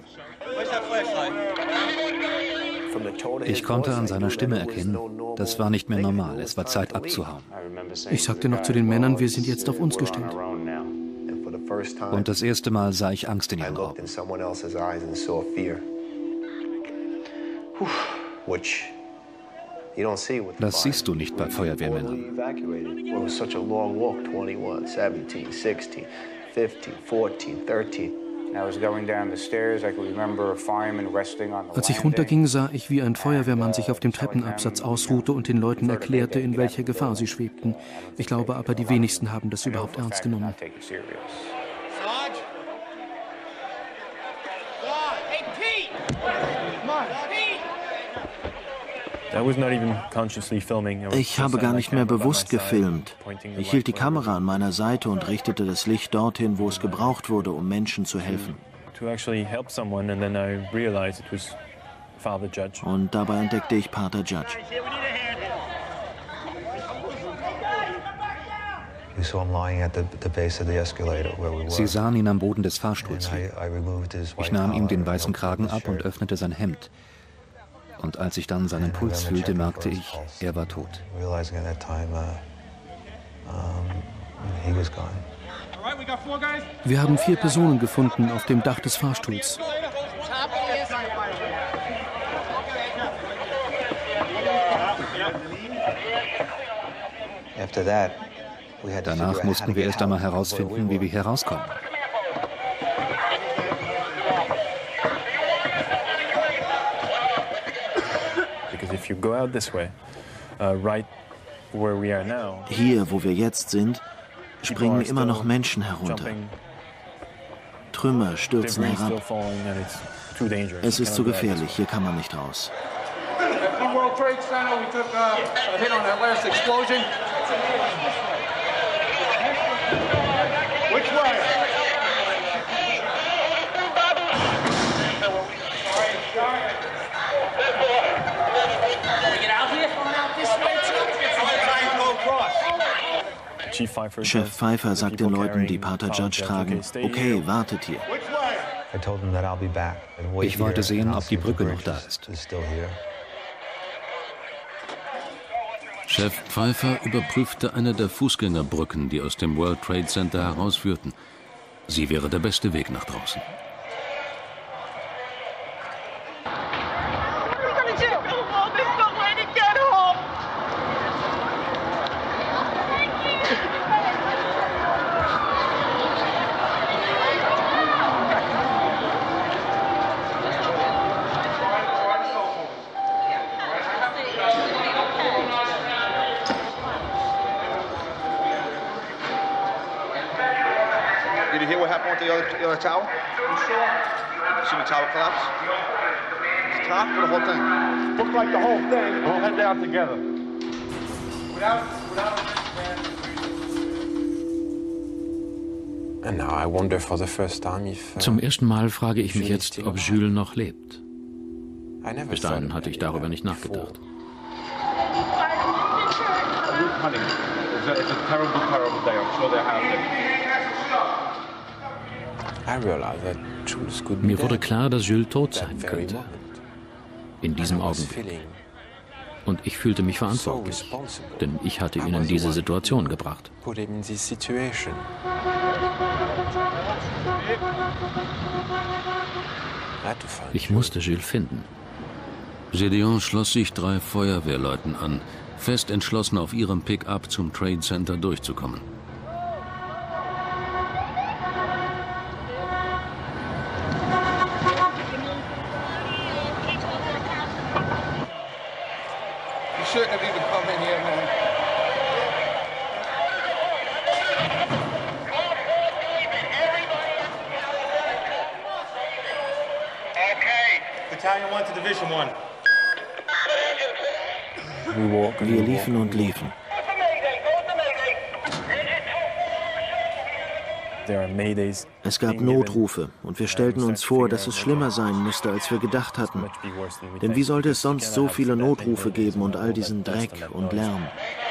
Ich konnte an seiner Stimme erkennen, das war nicht mehr normal, es war Zeit abzuhauen. Ich sagte noch zu den Männern, wir sind jetzt auf uns gestellt. Und das erste Mal sah ich Angst in ihren Augen. Das siehst du nicht bei Feuerwehrmännern. Als ich runterging, sah ich, wie ein Feuerwehrmann sich auf dem Treppenabsatz ausruhte und den Leuten erklärte, in welcher Gefahr sie schwebten. Ich glaube aber, die wenigsten haben das überhaupt ernst genommen. Ich habe gar nicht mehr bewusst gefilmt. Ich hielt die Kamera an meiner Seite und richtete das Licht dorthin, wo es gebraucht wurde, um Menschen zu helfen. Und dabei entdeckte ich Pater Judge. Sie sahen ihn am Boden des Fahrstuhls liegen. Ich nahm ihm den weißen Kragen ab und öffnete sein Hemd. Und als ich dann seinen Puls fühlte, merkte ich, er war tot. Wir haben vier Personen gefunden auf dem Dach des Fahrstuhls. Danach mussten wir erst einmal herausfinden, wie wir hier rauskommen. Hier, wo wir jetzt sind, springen immer noch Menschen herunter. Trümmer stürzen herab. Es ist zu gefährlich, hier kann man nicht raus. World Trade Center, we took a hit on that last explosion. Which way? Chef Pfeiffer sagt den Leuten, die Pater Judge tragen, okay, wartet hier. Ich wollte sehen, ob die Brücke noch da ist. Chef Pfeiffer überprüfte eine der Fußgängerbrücken, die aus dem World Trade Center herausführten. Sie wäre der beste Weg nach draußen. the other, the other tower? See the tower collapse? The top or the whole thing? Looks like the whole thing. We'll head down together. Without, without And now I wonder for the first time if, uh, Zum ersten Mal frage ich mich jetzt, ob Jules noch lebt. Bis dahin hatte ich darüber nicht nachgedacht. Mir wurde klar, dass Jules tot sein könnte. In diesem Augenblick. Und ich fühlte mich verantwortlich, denn ich hatte ihn in diese Situation gebracht. Ich musste Jules finden. Gedeon schloss sich drei Feuerwehrleuten an, fest entschlossen, auf ihrem Pick-up zum Trade Center durchzukommen. Wir liefen und liefen. Es gab Notrufe und wir stellten uns vor, dass es schlimmer sein müsste, als wir gedacht hatten. Denn wie sollte es sonst so viele Notrufe geben und all diesen Dreck und Lärm?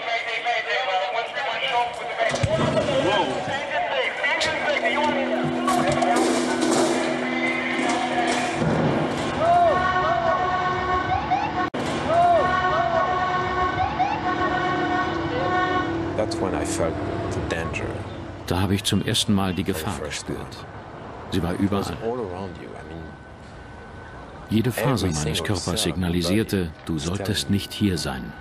Da habe ich zum ersten Mal die Gefahr gespürt. Sie war überall. Jede Faser meines Körpers signalisierte, du solltest nicht hier sein.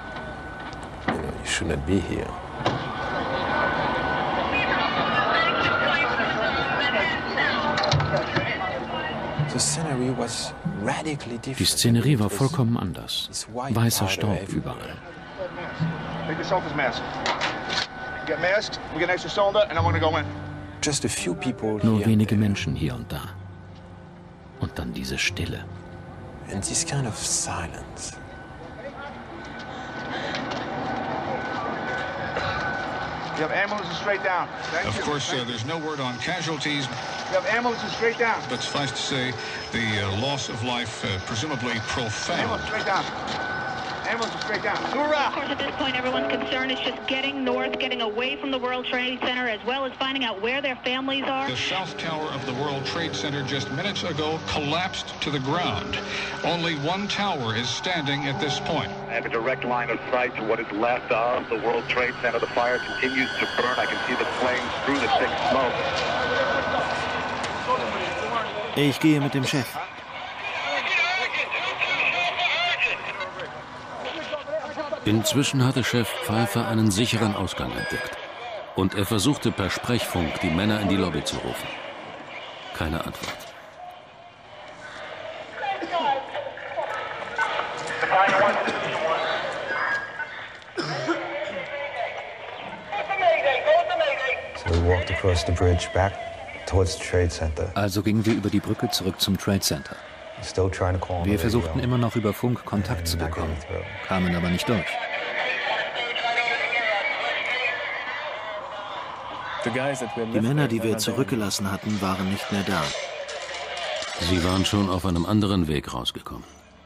Die Szenerie war vollkommen anders. Weißer Staub überall. Nur wenige Menschen hier und da. Und dann diese Stille. You have ambulances straight down. Of course, uh, there's no word on casualties. You have ambulances straight down. But suffice to say, the uh, loss of life, uh, presumably profound. Ambulance straight down. Ambulance straight down. Hoorah! Of course, at this point, everyone's concern is just getting north, getting away from the World Trade Center, as well as finding out where their families are. The south tower of the World Trade Center just minutes ago collapsed to the ground. Only one tower is standing at this point. I have a direct line of sight to what is left of the World Trade Center. The fire continues to burn. I can see the flames through the thick smoke. Ich gehe mit dem Chef. Inzwischen hatte Chef Pfeiffer einen sicheren Ausgang entdeckt. Und er versuchte per Sprechfunk, die Männer in die Lobby zu rufen. Keine Antwort. Also gingen wir über die Brücke zurück zum Trade Center. Wir versuchten immer noch über Funk Kontakt zu bekommen, kamen aber nicht durch. Die Männer, die wir zurückgelassen hatten, waren nicht mehr da. Sie waren schon auf einem anderen Weg rausgekommen.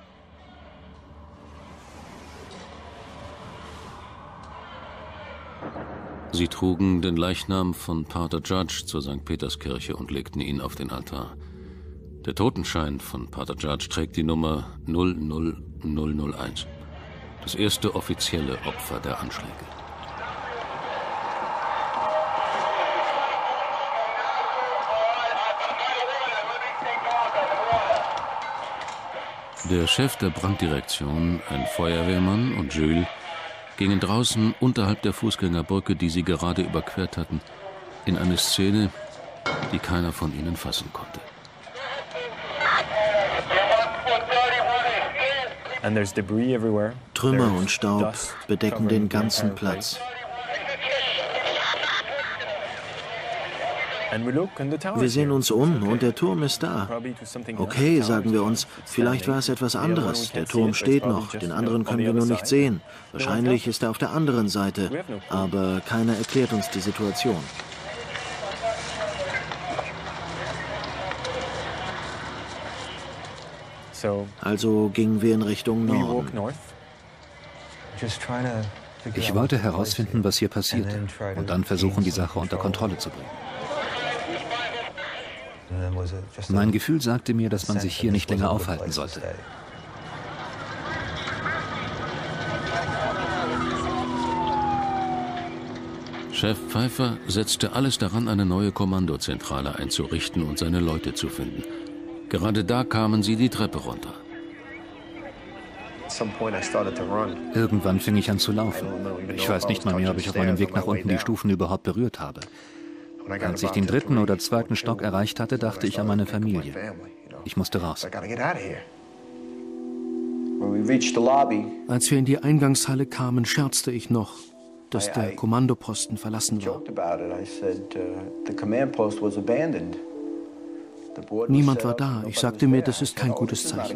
Sie trugen den Leichnam von Pater Judge zur Sankt Peterskirche und legten ihn auf den Altar. Der Totenschein von Pater Judge trägt die Nummer null null null null eins. Das erste offizielle Opfer der Anschläge. Der Chef der Branddirektion, ein Feuerwehrmann und Jules gingen draußen unterhalb der Fußgängerbrücke, die sie gerade überquert hatten, in eine Szene, die keiner von ihnen fassen konnte. Trümmer und Staub bedecken den ganzen Platz. Wir sehen uns um und der Turm ist da. Okay, sagen wir uns, vielleicht war es etwas anderes. Der Turm steht noch, den anderen können wir nur nicht sehen. Wahrscheinlich ist er auf der anderen Seite, aber keiner erklärt uns die Situation. Also gingen wir in Richtung Norden. Ich wollte herausfinden, was hier passierte und dann versuchen, die Sache unter Kontrolle zu bringen. Mein Gefühl sagte mir, dass man sich hier nicht länger aufhalten sollte. Chef Pfeiffer setzte alles daran, eine neue Kommandozentrale einzurichten und seine Leute zu finden. Gerade da kamen sie die Treppe runter. Irgendwann fing ich an zu laufen. Ich weiß nicht mal mehr, ob ich auf meinem Weg nach unten die Stufen überhaupt berührt habe. Als ich den dritten oder zweiten Stock erreicht hatte, dachte ich an meine Familie. Ich musste raus. Als wir in die Eingangshalle kamen, scherzte ich noch, dass der Kommandoposten verlassen war. Niemand war da. Ich sagte mir, das ist kein gutes Zeichen.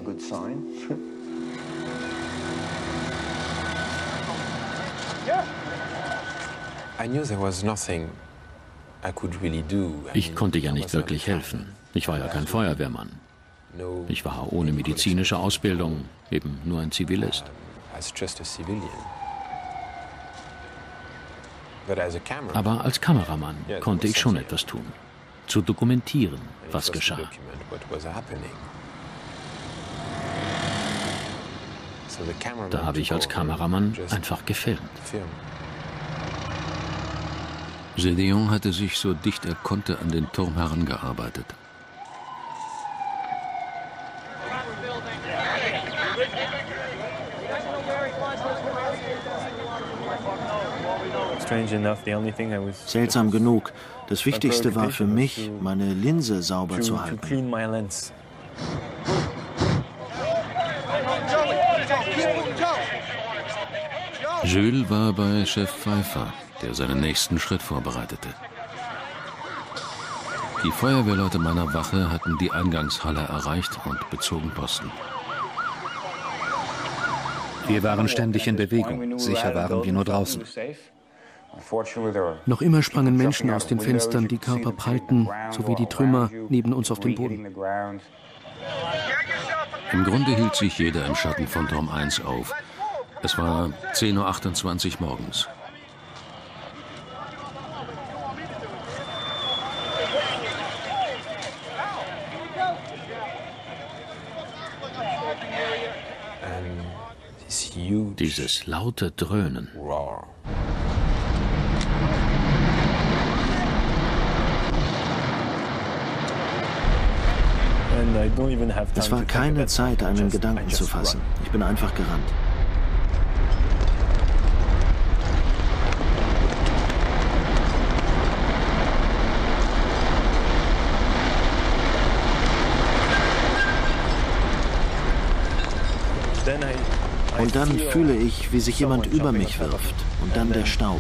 Ich konnte ja nicht wirklich helfen. Ich war ja kein Feuerwehrmann. Ich war ohne medizinische Ausbildung, eben nur ein Zivilist. Aber als Kameramann konnte ich schon etwas tun. Zu dokumentieren, was geschah. Da habe ich als Kameramann einfach gefilmt. Gédéon hatte sich so dicht er konnte an den Turm herangearbeitet. Seltsam genug. Das Wichtigste war für mich, meine Linse sauber zu halten. Jules war bei Chef Pfeiffer, der seinen nächsten Schritt vorbereitete. Die Feuerwehrleute meiner Wache hatten die Eingangshalle erreicht und bezogen Posten. Wir waren ständig in Bewegung. Sicher waren wir nur draußen. Noch immer sprangen Menschen aus den Fenstern, die Körper prallten, sowie die Trümmer neben uns auf dem Boden. Im Grunde hielt sich jeder im Schatten von Turm eins auf. Es war zehn Uhr achtundzwanzig morgens. Dieses laute Dröhnen. Es war keine Zeit, einen Gedanken zu fassen. Ich bin einfach gerannt. Und dann fühle ich, wie sich jemand über mich wirft. Und dann der Staub.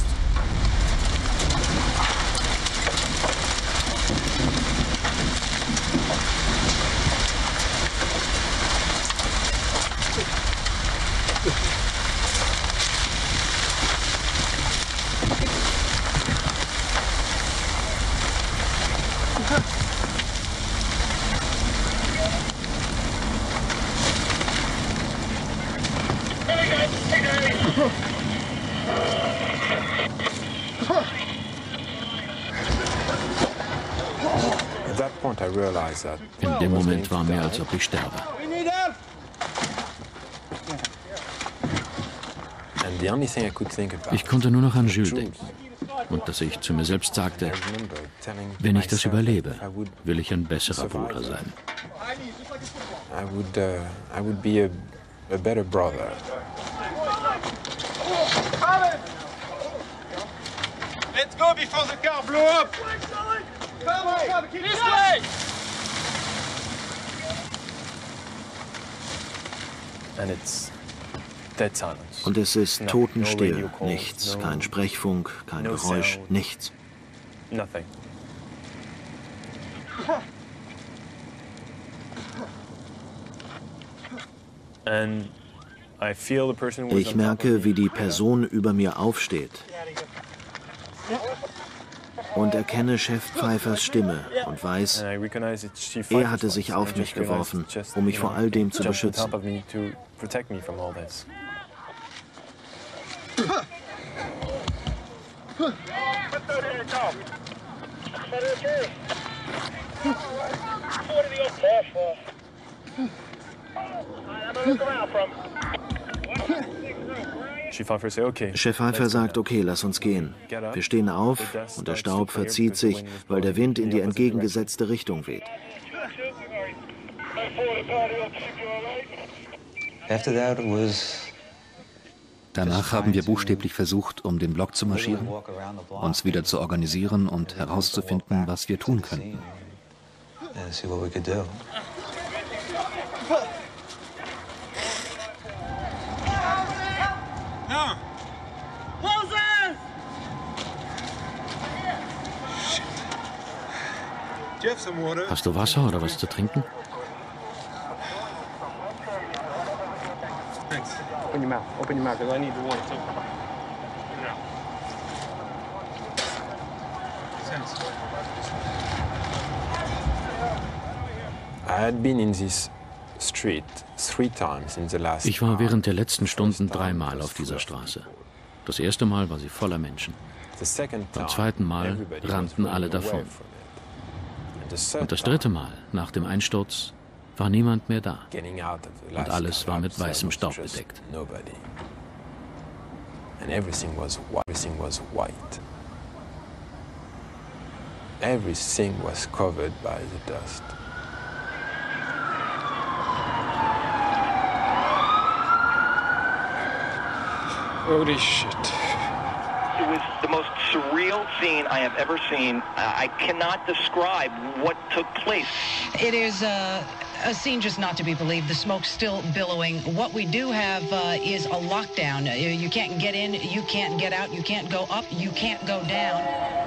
In dem Moment war mir, als ob ich sterbe. Ich konnte nur noch an Jules denken und dass ich zu mir selbst sagte, wenn ich das überlebe, will ich ein besserer Bruder sein. Let's go before the car blow up! Come on, come on, keep this way! And it's dead silence. Und es ist totenstill. Nichts. Kein Sprechfunk, kein Geräusch, nichts. Ich merke, wie die Person über mir aufsteht und erkenne Chef Pfeiffers Stimme und weiß, er hatte sich auf mich geworfen, um mich vor all dem zu beschützen. Chef Pfeiffer sagt, okay, lass uns gehen. Wir stehen auf und der Staub verzieht sich, weil der Wind in die entgegengesetzte Richtung weht. Danach haben wir buchstäblich versucht, um den Block zu marschieren, uns wieder zu organisieren und herauszufinden, was wir tun könnten. Hast du Wasser oder was zu trinken? Open your mouth. Open your mouth, because I need the water too. Ich war während der letzten Stunden dreimal auf dieser Straße. Das erste Mal war sie voller Menschen. Beim zweiten Mal rannten alle davon. Und das dritte Mal, nach dem Einsturz, war niemand mehr da. Und alles war mit weißem Staub bedeckt. Everything was white. Everything was covered by the dust. Holy shit. It was the most surreal scene I have ever seen. I cannot describe what took place. It is a, a scene just not to be believed. The smoke's still billowing. What we do have uh, is a lockdown. You can't get in, you can't get out, you can't go up, you can't go down.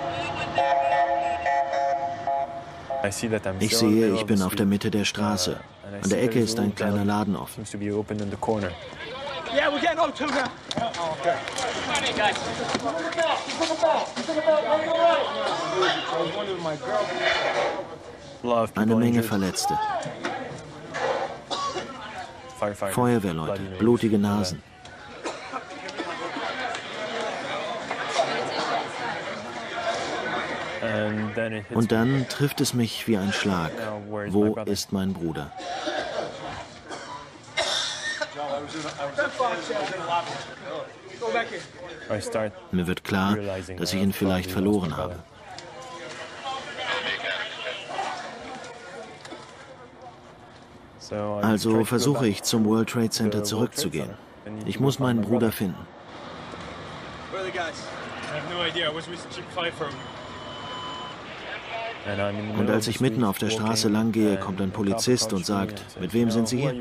Ich sehe, ich bin auf der Mitte der Straße. An der Ecke ist ein kleiner Laden offen. Yeah, we're getting out too now. Oh, okay. Come on, guys. Eine Menge Verletzte. Feuerwehrleute, blutige Nasen. Und dann trifft es mich wie ein Schlag. Wo ist mein Bruder? Mir wird klar, dass ich ihn vielleicht verloren habe. Also versuche ich, zum World Trade Center zurückzugehen. Ich muss meinen Bruder finden. Und als ich mitten auf der Straße lang gehe, kommt ein Polizist und sagt, mit wem sind Sie hier?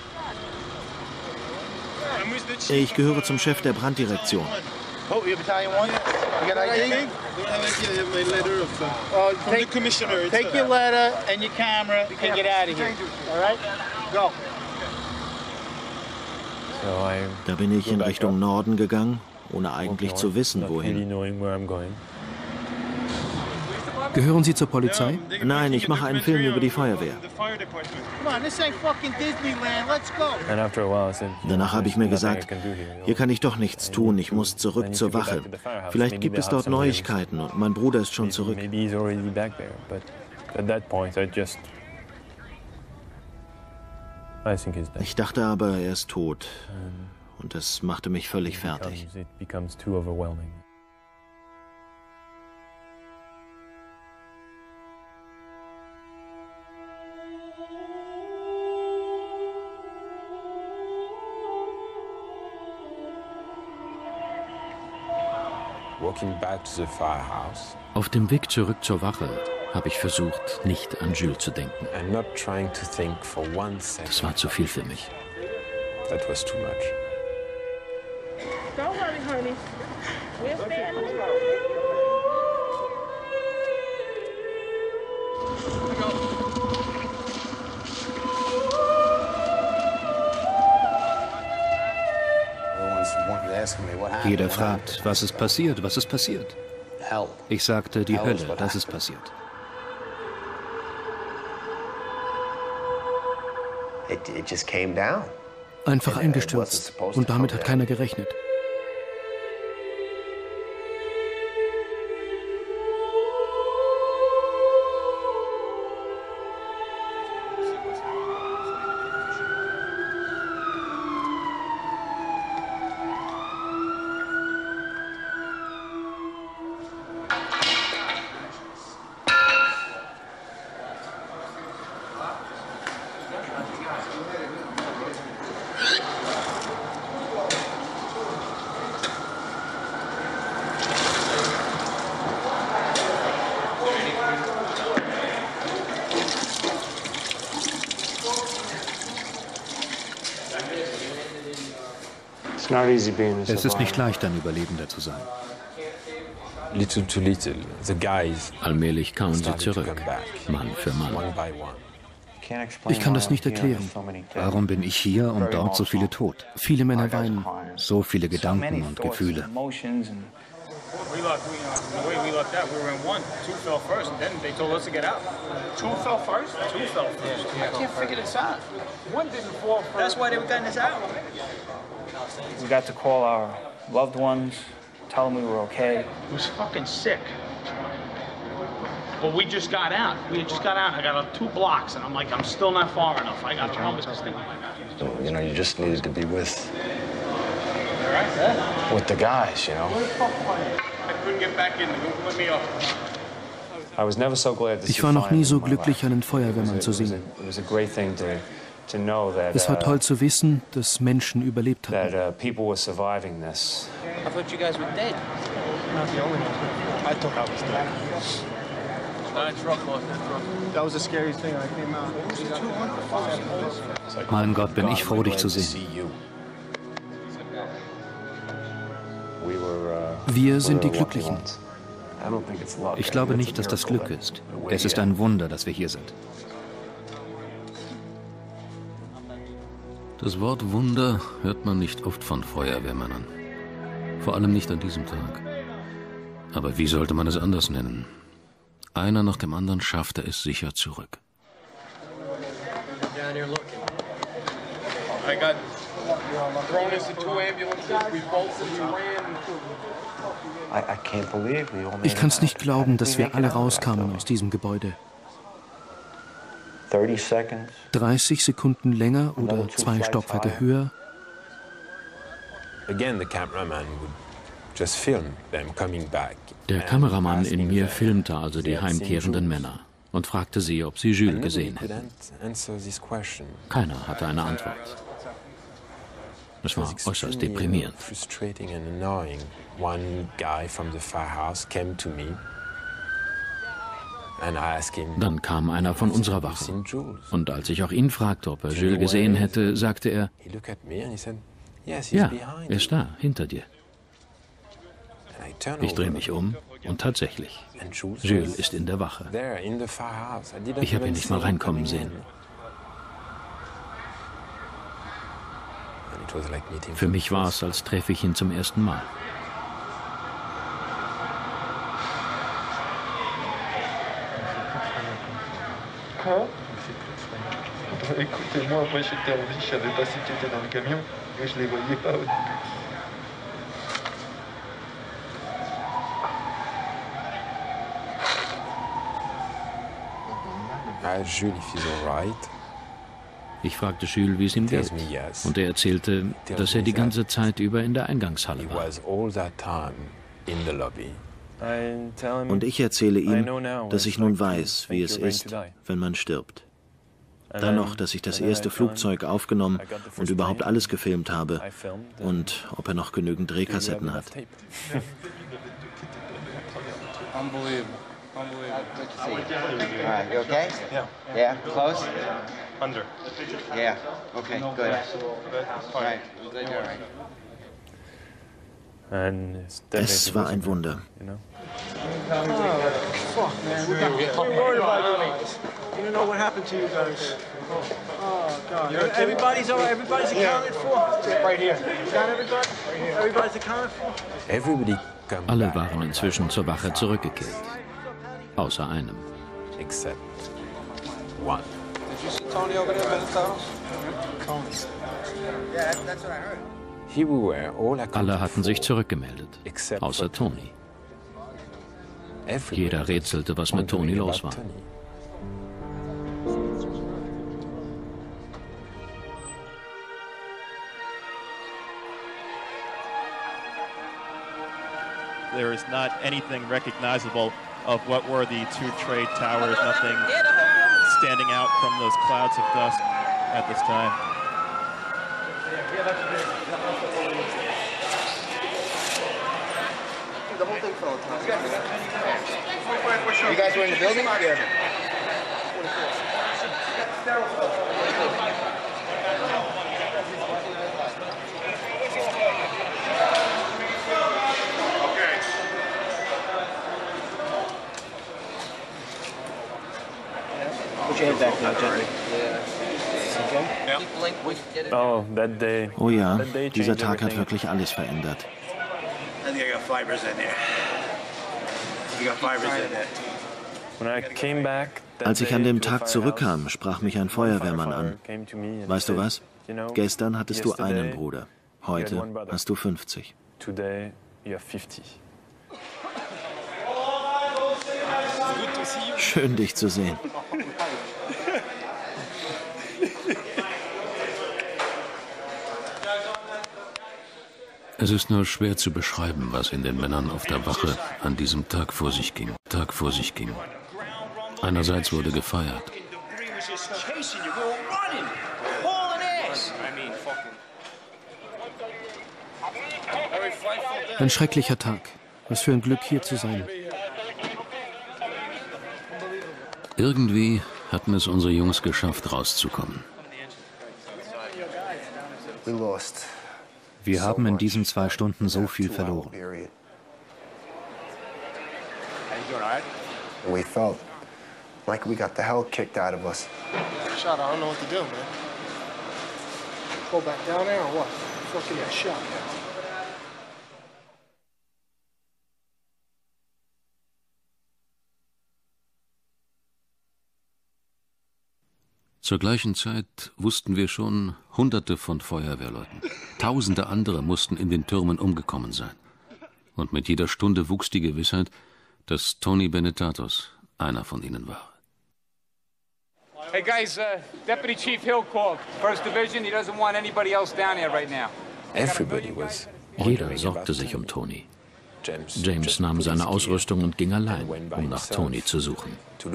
Ich gehöre zum Chef der Branddirektion. Oh, you're Battalion One? You got I D? I have my letter from the commissioner. Take your letter and your camera and get out of here. All right? Go. Da bin ich in Richtung Norden gegangen, ohne eigentlich zu wissen, wohin. Gehören Sie zur Polizei? Nein, ich mache einen Film über die Feuerwehr. Danach habe ich mir gesagt, hier kann ich doch nichts tun, ich muss zurück zur Wache. Vielleicht gibt es dort Neuigkeiten und mein Bruder ist schon zurück. Ich dachte aber, er ist tot. Und das machte mich völlig fertig. Auf dem Weg zurück zur Wache habe ich versucht, nicht an Jules zu denken. Das war zu viel für mich. Don't worry, honey. We're family. Jeder fragt, was ist passiert, was ist passiert? Ich sagte, die Hölle, das ist passiert. Einfach eingestürzt. Und damit hat keiner gerechnet. Es ist nicht leicht, ein Überlebender zu sein. Allmählich kamen sie zurück, Mann für Mann. Ich kann das nicht erklären. Warum bin ich hier und dort so viele tot? Viele Männer weinen. So viele Gedanken und Gefühle. We lucked, we, uh, the way we lucked out, we were in one. Two fell first, and then they told us to get out. Two fell first? Two fell first. Yeah, I can't figure this out. One didn't fall first. That's why they were getting us out. We got to call our loved ones, tell them we were okay. It was fucking sick. But we just got out. We just got out. I got up two blocks, and I'm like, I'm still not far enough. I got to run with this thing on my back. You know, you just needed to be with, with the guys, you know. Ich war noch nie so glücklich, einen Feuerwehrmann zu sehen. Es war toll zu wissen, dass Menschen überlebt hatten. Mein Gott, bin ich froh, dich zu sehen. Wir sind die Glücklichen. Ich glaube nicht, dass das Glück ist. Es ist ein Wunder, dass wir hier sind. Das Wort Wunder hört man nicht oft von Feuerwehrmännern. Vor allem nicht an diesem Tag. Aber wie sollte man es anders nennen? Einer nach dem anderen schaffte es sicher zurück. Ich kann es nicht glauben, dass wir alle rauskamen aus diesem Gebäude. dreißig Sekunden länger oder zwei Stockwerke höher. Der Kameramann in mir filmte also die heimkehrenden Männer und fragte sie, ob sie Jules gesehen hätten. Keiner hatte eine Antwort. Es war äußerst deprimierend. Dann kam einer von unserer Wache. Und als ich auch ihn fragte, ob er Jules gesehen hätte, sagte er, ja, er ist da, hinter dir. Ich drehe mich um und tatsächlich, Jules ist in der Wache. Ich habe ihn nicht mal reinkommen sehen. Für mich war es, als treffe ich ihn zum ersten Mal. Écoutez-moi, moi j'étais en vie, je savais pas si tu étais dans le camion, mais je les voyais pas au début. Ich fragte Jules, wie es ihm geht, und er erzählte, dass er die ganze Zeit über in der Eingangshalle war. Und ich erzähle ihm, dass ich nun weiß, wie es ist, wenn man stirbt. Dann noch, dass ich das erste Flugzeug aufgenommen und überhaupt alles gefilmt habe und ob er noch genügend Drehkassetten hat. Es war ein Wunder. fuck, man. We got we worried about you guys. You don't know what happened to you guys. Oh, God. Everybody's all right. Everybody's accounted for. Right here. You got everybody? Everybody's accounted for. Everybody. Alle waren inzwischen zur Wache zurückgekehrt. Außer einem. Except one. Did you see Tony over there by the tunnels? Yeah, that's what I heard. Alle hatten sich zurückgemeldet, außer Tony. Jeder rätselte, was mit Tony los war. There is not anything recognizable of what were the two trade towers, nothing standing out from those clouds of dust at this time. The whole thing fell apart. You guys were in the building? Yeah. Put your head back now, gently. Oh, that day. Oh ja, dieser Tag hat wirklich alles verändert. I think I got fibers in there. You got fibers in there. When I came back, Als ich an dem Tag zurückkam, sprach mich ein Feuerwehrmann an. Weißt du was? Gestern hattest du einen Bruder. Heute hast du fünfzig. Today you have fifty. Schön, dich zu sehen. Es ist nur schwer zu beschreiben, was in den Männern auf der Wache an diesem Tag vor sich ging. Tag vor sich ging. Einerseits wurde gefeiert. Ein schrecklicher Tag. Was für ein Glück, hier zu sein. Irgendwie hatten es unsere Jungs geschafft, rauszukommen. Wir haben in diesen zwei Stunden so viel verloren. We felt like we got the hell kicked out of us. Shot, I don't know what to do, man. Go back down there or what? Fucking get shot. Zur gleichen Zeit wussten wir schon, Hunderte von Feuerwehrleuten, Tausende andere mussten in den Türmen umgekommen sein. Und mit jeder Stunde wuchs die Gewissheit, dass Tony Benetatos einer von ihnen war. Hey guys, uh, Deputy Chief Hill called. First Division, he doesn't want anybody else down here right now. Everybody was. Jeder sorgte sich um Tony. James nahm seine Ausrüstung und ging allein, um nach Tony zu suchen.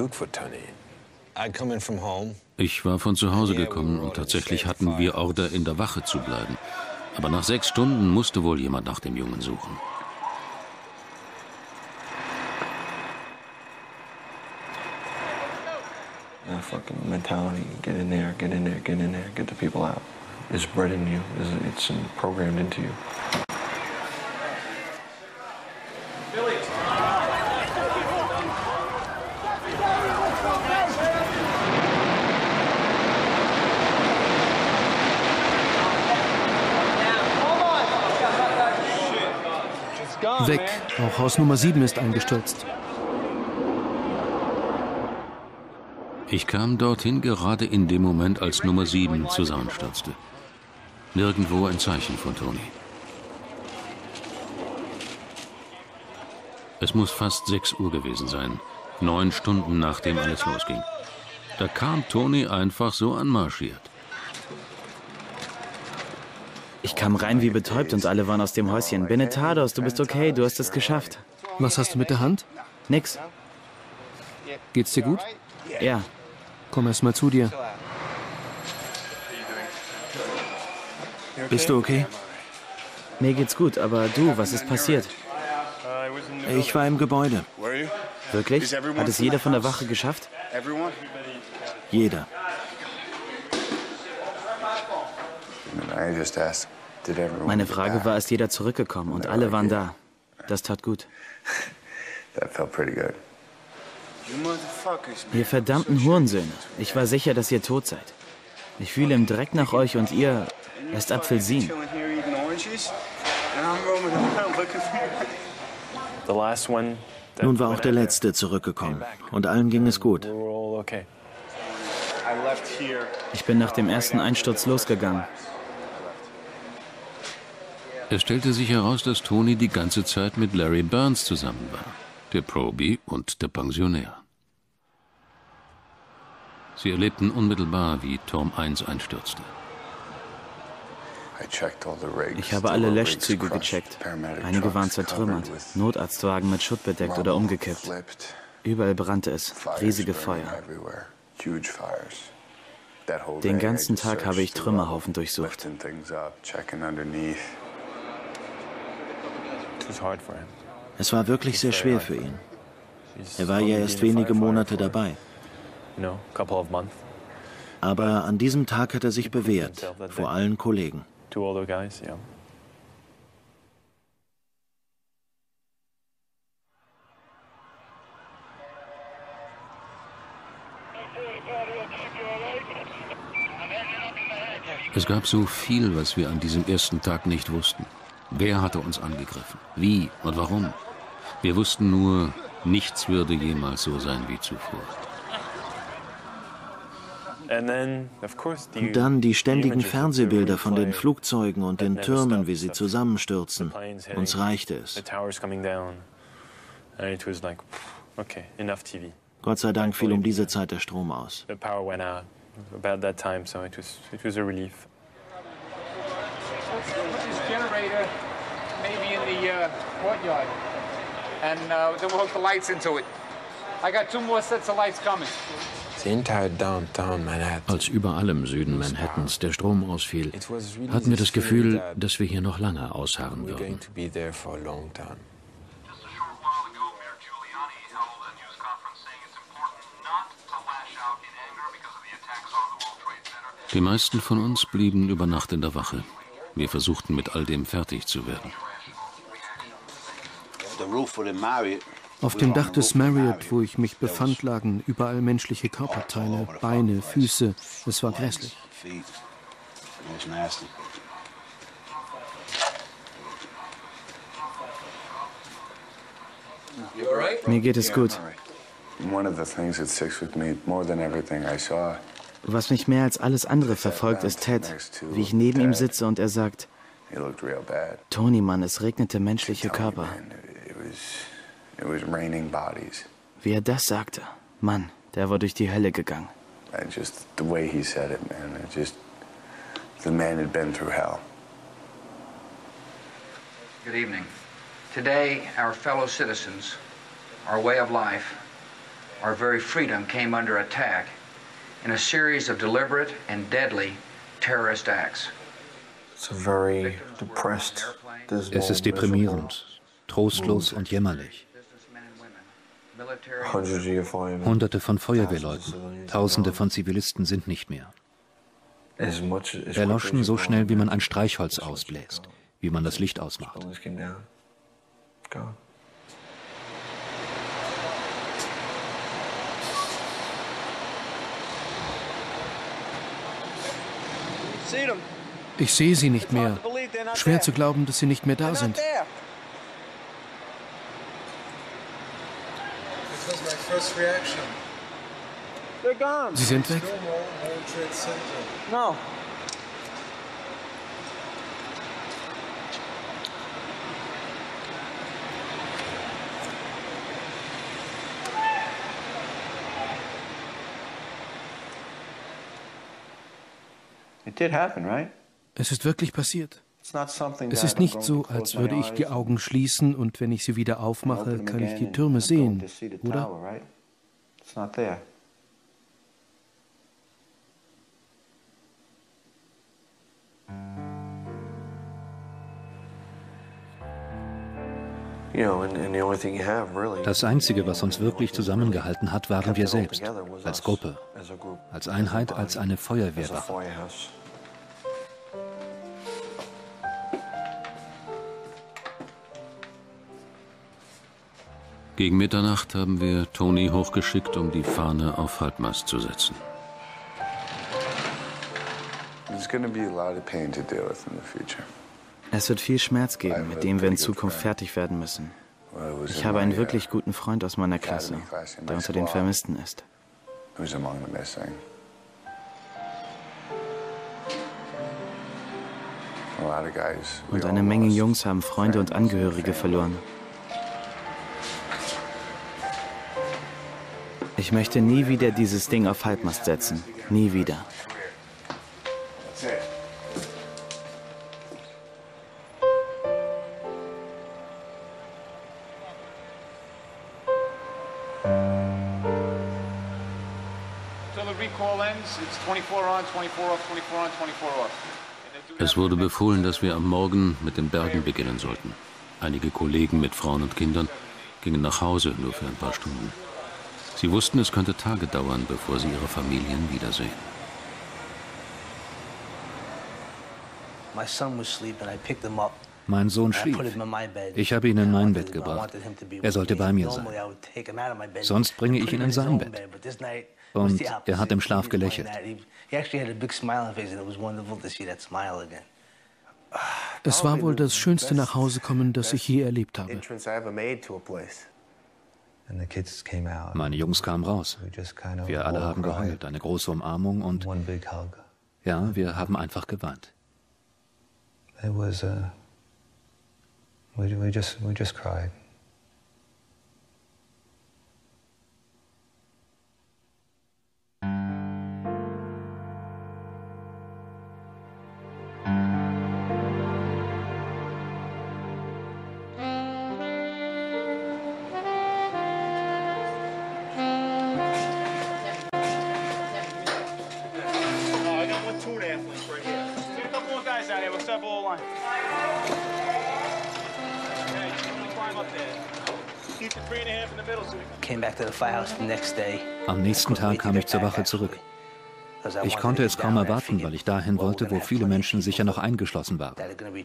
Ich war von zu Hause gekommen und tatsächlich hatten wir Order, in der Wache zu bleiben. Aber nach sechs Stunden musste wohl jemand nach dem Jungen suchen. That fucking mentality, get in there, get in there, get in there, get the people out. It's bred in you, it's programmed into you. Weg. Auch Haus Nummer sieben ist eingestürzt. Ich kam dorthin gerade in dem Moment, als Nummer sieben zusammenstürzte. Nirgendwo ein Zeichen von Tony. Es muss fast sechs Uhr gewesen sein, neun Stunden nachdem alles losging. Da kam Tony einfach so anmarschiert. Ich kam rein wie betäubt und alle waren aus dem Häuschen. Benetatos, du bist okay, du hast es geschafft. Was hast du mit der Hand? Nix. Geht's dir gut? Ja. Komm erst mal zu dir. Bist du okay? Mir geht's gut, aber du, was ist passiert? Ich war im Gebäude. Wirklich? Hat es jeder von der Wache geschafft? Jeder. Meine Frage war, ist jeder zurückgekommen und alle waren da. Das tat gut. Ihr verdammten Hurensöhne. Ich war sicher, dass ihr tot seid. Ich fühle im Dreck nach euch und ihr esst Apfelsinen. Nun war auch der Letzte zurückgekommen und allen ging es gut. Ich bin nach dem ersten Einsturz losgegangen. Es stellte sich heraus, dass Tony die ganze Zeit mit Larry Burns zusammen war, der Proby und der Pensionär. Sie erlebten unmittelbar, wie Turm eins einstürzte. Ich habe alle Löschzüge gecheckt. Einige waren zertrümmert, Notarztwagen mit Schutt bedeckt oder umgekippt. Überall brannte es, riesige Feuer. Den ganzen Tag habe ich Trümmerhaufen durchsucht. Es war wirklich sehr schwer für ihn. Er war ja erst wenige Monate dabei. Aber an diesem Tag hat er sich bewährt, vor allen Kollegen. Es gab so viel, was wir an diesem ersten Tag nicht wussten. Wer hatte uns angegriffen? Wie und warum? Wir wussten nur, nichts würde jemals so sein wie zuvor. Und dann die ständigen Fernsehbilder von den Flugzeugen und den Türmen, wie sie zusammenstürzen. Uns reichte es. Gott sei Dank fiel um diese Zeit der Strom aus. Als überall im Süden Manhattans der Strom ausfiel, hatten wir das Gefühl, dass wir hier noch lange ausharren würden. Die meisten von uns blieben über Nacht in der Wache. Wir versuchten mit all dem fertig zu werden. Auf dem Dach des Marriott, wo ich mich befand, lagen überall menschliche Körperteile, Beine, Füße. Es war grässlich. Mir geht es gut. Was mich mehr als alles andere verfolgt, ist Ted. Wie ich neben ihm sitze und er sagt, Tony, Mann, es regnete menschliche Körper. Wie er das sagte, Mann, der war durch die Hölle gegangen. Good evening. Today, our fellow citizens, our way of life, our very freedom came under attack in a series of deliberate and deadly terrorist acts. Es ist deprimierend, trostlos und jämmerlich. Hunderte von Feuerwehrleuten, Tausende von Zivilisten sind nicht mehr. Erloschen so schnell, wie man ein Streichholz ausbläst, wie man das Licht ausmacht. Ich sehe sie nicht mehr. Schwer zu glauben, dass sie nicht mehr da sind. Sie sind weg. No. It did happen, right? Es ist wirklich passiert. Es ist nicht so, als würde ich die Augen schließen und wenn ich sie wieder aufmache, kann ich die Türme sehen, oder? Das Einzige, was uns wirklich zusammengehalten hat, waren wir selbst, als Gruppe, als Einheit, als eine Feuerwehrwache. Gegen Mitternacht haben wir Tony hochgeschickt, um die Fahne auf Halbmast zu setzen. Es wird viel Schmerz geben, mit dem wir in Zukunft fertig werden müssen. Ich habe einen wirklich guten Freund aus meiner Klasse, der unter den Vermissten ist. Und eine Menge Jungs haben Freunde und Angehörige verloren. Ich möchte nie wieder dieses Ding auf Halbmast setzen. Nie wieder. Es wurde befohlen, dass wir am Morgen mit den Bergen beginnen sollten. Einige Kollegen mit Frauen und Kindern gingen nach Hause, nur für ein paar Stunden. Sie wussten, es könnte Tage dauern, bevor sie ihre Familien wiedersehen. Mein Sohn schlief. Ich habe ihn in mein Bett gebracht. Er sollte bei mir sein. Sonst bringe ich ihn in sein Bett. Und er hat im Schlaf gelächelt. Es war wohl das schönste Nachhausekommen, das ich je erlebt habe. Meine Jungs kamen raus. Wir alle haben geheult, eine große Umarmung und ja, wir haben einfach geweint. We, we just we just cried. Am nächsten Tag kam ich zur Wache zurück. Ich konnte es kaum erwarten, weil ich dahin wollte, wo viele Menschen sicher noch eingeschlossen waren.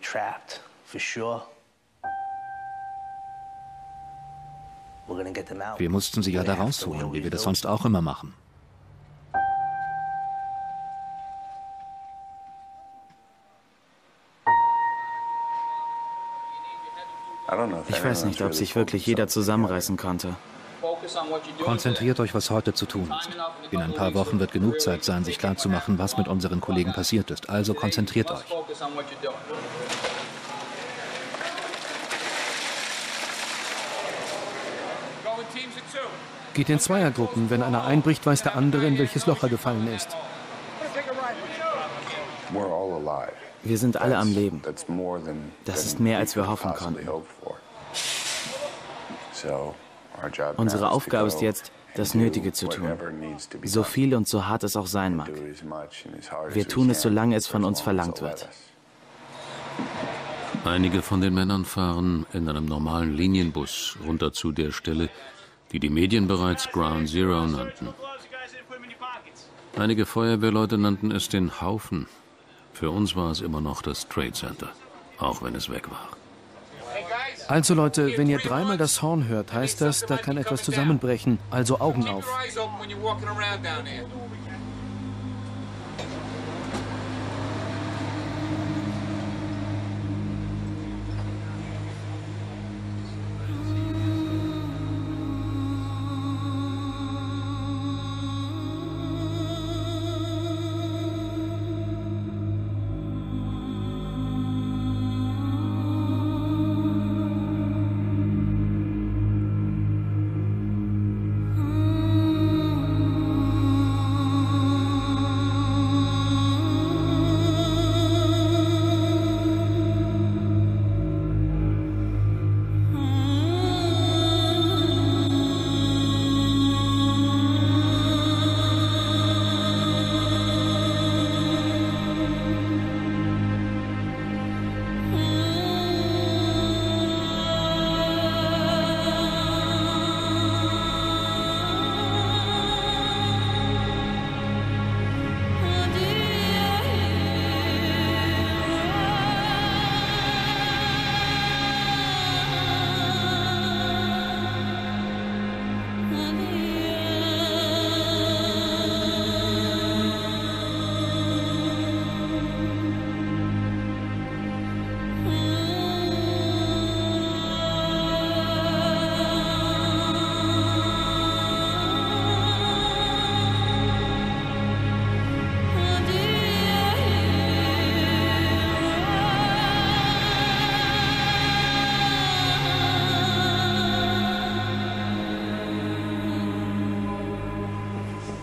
Wir mussten sie ja da rausholen, wie wir das sonst auch immer machen. Ich weiß nicht, ob sich wirklich jeder zusammenreißen konnte. Konzentriert euch, was heute zu tun ist. In ein paar Wochen wird genug Zeit sein, sich klarzumachen, was mit unseren Kollegen passiert ist. Also konzentriert euch. Geht in Zweiergruppen. Wenn einer einbricht, weiß der andere, in welches Loch er gefallen ist. Wir sind alle am Leben. Das ist mehr, als wir hoffen konnten. Unsere Aufgabe ist jetzt, das Nötige zu tun. So viel und so hart es auch sein mag. Wir tun es, solange es von uns verlangt wird. Einige von den Männern fahren in einem normalen Linienbus runter zu der Stelle, die die Medien bereits Ground Zero nannten. Einige Feuerwehrleute nannten es den Haufen. Für uns war es immer noch das Trade Center, auch wenn es weg war. Also Leute, wenn ihr dreimal das Horn hört, heißt das, da kann etwas zusammenbrechen. Also Augen auf.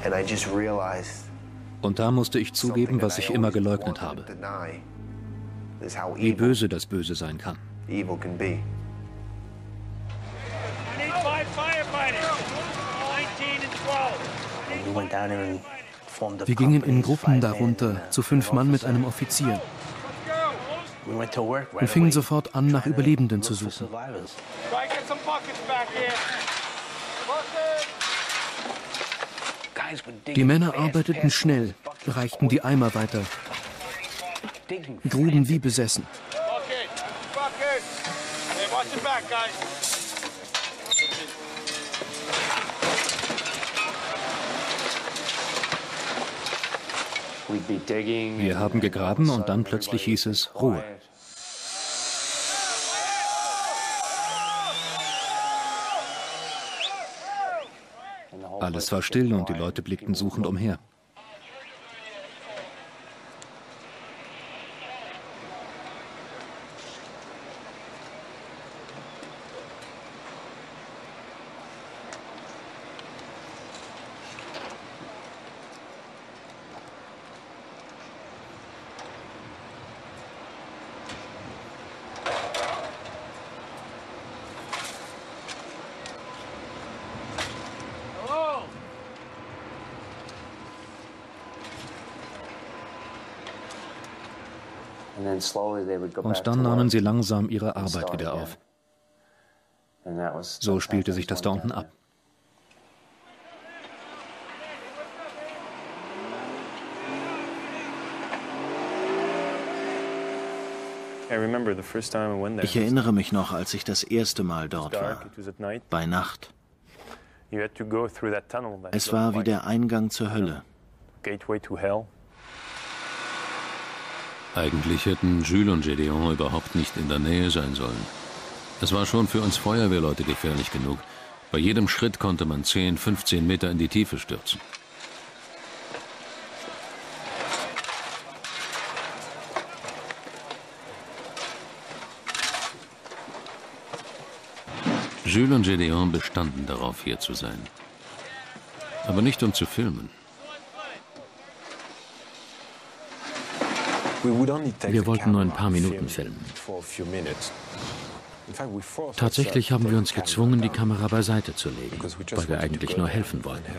Und da musste ich zugeben, was ich immer geleugnet habe. Wie böse das Böse sein kann. Wir gingen in Gruppen darunter, zu fünf Mann mit einem Offizier. Und fingen sofort an, nach Überlebenden zu suchen. Die Männer arbeiteten schnell, reichten die Eimer weiter, gruben wie besessen. Wir haben gegraben und dann plötzlich hieß es Ruhe. Alles war still und die Leute blickten suchend umher. Und dann nahmen sie langsam ihre Arbeit wieder auf. So spielte sich das da unten ab. Ich erinnere mich noch, als ich das erste Mal dort war, bei Nacht. Es war wie der Eingang zur Hölle. Eigentlich hätten Jules und Gédéon überhaupt nicht in der Nähe sein sollen. Es war schon für uns Feuerwehrleute gefährlich genug. Bei jedem Schritt konnte man zehn, fünfzehn Meter in die Tiefe stürzen. Jules und Gédéon bestanden darauf, hier zu sein. Aber nicht um zu filmen. Wir wollten nur ein paar Minuten filmen. Tatsächlich haben wir uns gezwungen, die Kamera beiseite zu legen, weil wir eigentlich nur helfen wollten.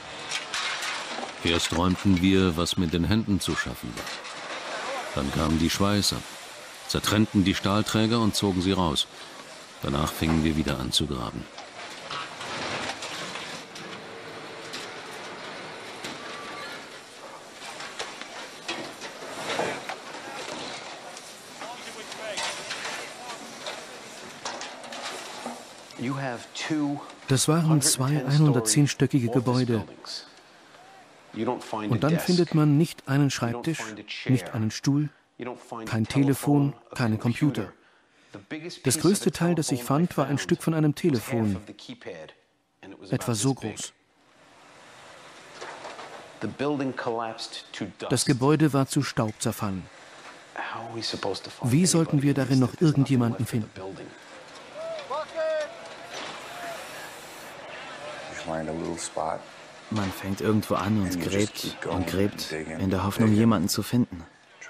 Erst räumten wir, was mit den Händen zu schaffen war. Dann kamen die Schweißer, zertrennten die Stahlträger und zogen sie raus. Danach fingen wir wieder an zu graben. Das waren zwei hundertzehnstöckige Gebäude. Und dann findet man nicht einen Schreibtisch, nicht einen Stuhl, kein Telefon, keinen Computer. Das größte Teil, das ich fand, war ein Stück von einem Telefon. Etwa so groß. Das Gebäude war zu Staub zerfallen. Wie sollten wir darin noch irgendjemanden finden? Man fängt irgendwo an und gräbt und gräbt, in der Hoffnung, jemanden zu finden.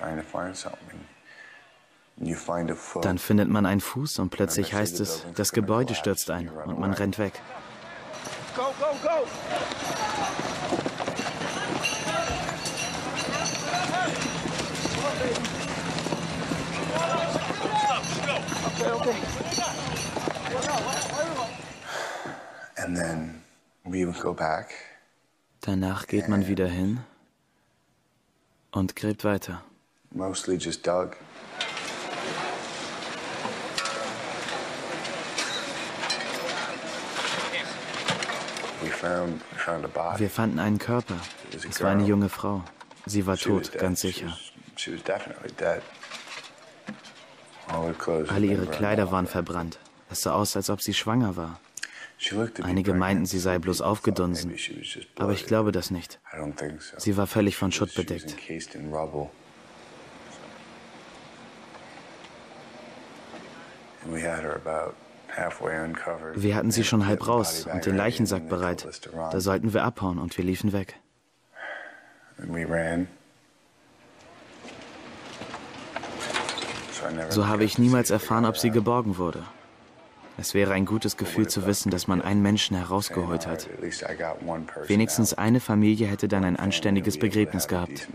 Dann findet man einen Fuß und plötzlich heißt es, das Gebäude stürzt ein und man rennt weg. Go, go, go! Okay, okay. And then we would go back. Danach geht man wieder hin und gräbt weiter. Mostly just dug. Wir fanden einen Körper. Es war eine junge Frau. Sie war tot, ganz sicher. Alle ihre Kleider waren verbrannt. Es sah aus, als ob sie schwanger war. Einige meinten, sie sei bloß aufgedunsen. Aber ich glaube das nicht. Sie war völlig von Schutt bedeckt. Wir hatten sie schon halb raus und den Leichensack bereit. Da sollten wir abhauen und wir liefen weg. So habe ich niemals erfahren, ob sie geborgen wurde. Es wäre ein gutes Gefühl zu wissen, dass man einen Menschen herausgeholt hat. Wenigstens eine Familie hätte dann ein anständiges Begräbnis gehabt.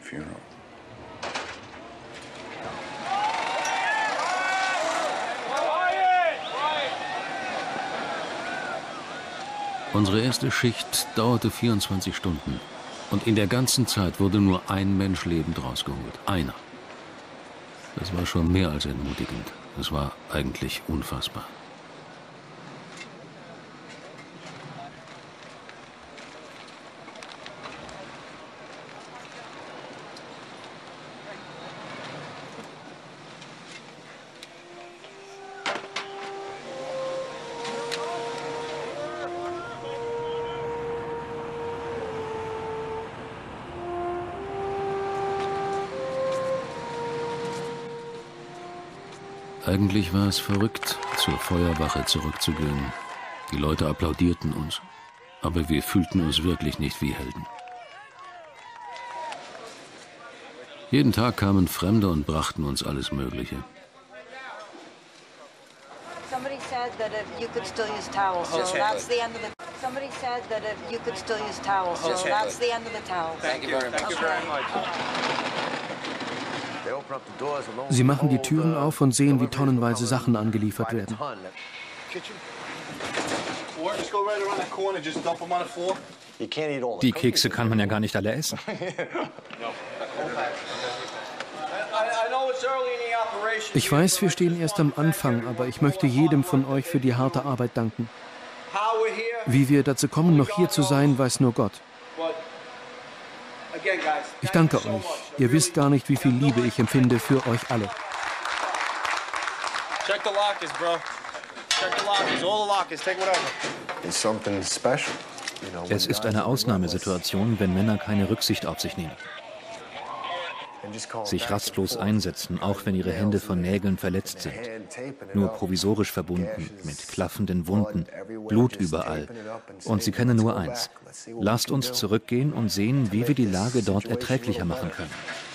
Unsere erste Schicht dauerte vierundzwanzig Stunden. Und in der ganzen Zeit wurde nur ein Mensch lebend rausgeholt. Einer. Das war schon mehr als entmutigend. Es war eigentlich unfassbar. Eigentlich war es verrückt, zur Feuerwache zurückzugehen. Die Leute applaudierten uns, aber wir fühlten uns wirklich nicht wie Helden. Jeden Tag kamen Fremde und brachten uns alles Mögliche. Somebody said that if you could still use towels, so that's the end of the. Somebody said that if you could still use towels, so that's the end of the towels. Thank you very much. Thank you very much. Sie machen die Türen auf und sehen, wie tonnenweise Sachen angeliefert werden. Die Kekse kann man ja gar nicht alle essen. Ich weiß, wir stehen erst am Anfang, aber ich möchte jedem von euch für die harte Arbeit danken. Wie wir dazu kommen, noch hier zu sein, weiß nur Gott. Ich danke euch. Ihr wisst gar nicht, wie viel Liebe ich empfinde für euch alle. Check the lockers, bro. Check the lockers, all the lockers, take whatever. It's something special. Es ist eine Ausnahmesituation, wenn Männer keine Rücksicht auf sich nehmen. Sich rastlos einsetzen, auch wenn ihre Hände von Nägeln verletzt sind. Nur provisorisch verbunden, mit klaffenden Wunden, Blut überall. Und sie können nur eins. Lasst uns zurückgehen und sehen, wie wir die Lage dort erträglicher machen können.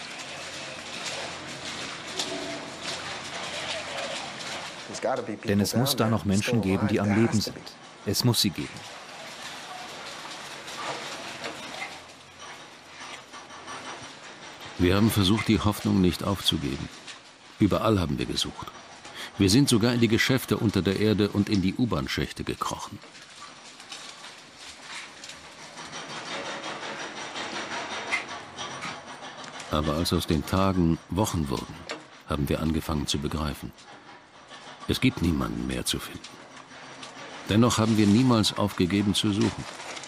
Denn es muss da noch Menschen geben, die am Leben sind. Es muss sie geben. Wir haben versucht, die Hoffnung nicht aufzugeben. Überall haben wir gesucht. Wir sind sogar in die Geschäfte unter der Erde und in die U-Bahn-Schächte gekrochen. Aber als aus den Tagen Wochen wurden, haben wir angefangen zu begreifen: Es gibt niemanden mehr zu finden. Dennoch haben wir niemals aufgegeben zu suchen.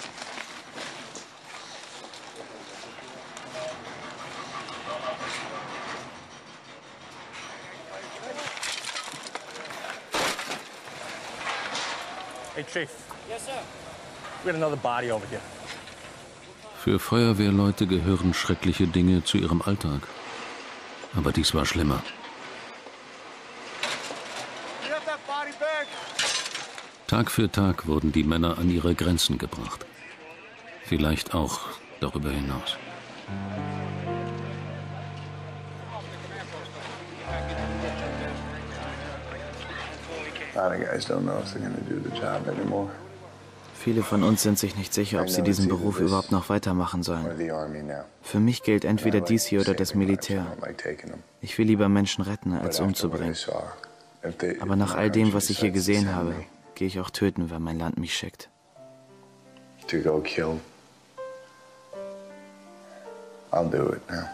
Hey, Chief. Yes, sir. We got another body over here. Für Feuerwehrleute gehören schreckliche Dinge zu ihrem Alltag. Aber dies war schlimmer. Tag für Tag wurden die Männer an ihre Grenzen gebracht. Vielleicht auch darüber hinaus. Viele von uns sind sich nicht sicher, ob sie diesen Beruf überhaupt noch weitermachen sollen. Für mich gilt entweder dies hier oder das Militär. Ich will lieber Menschen retten, als umzubringen. Aber nach all dem, was ich hier gesehen habe, gehe ich auch töten, wenn mein Land mich schickt. I'll do it now.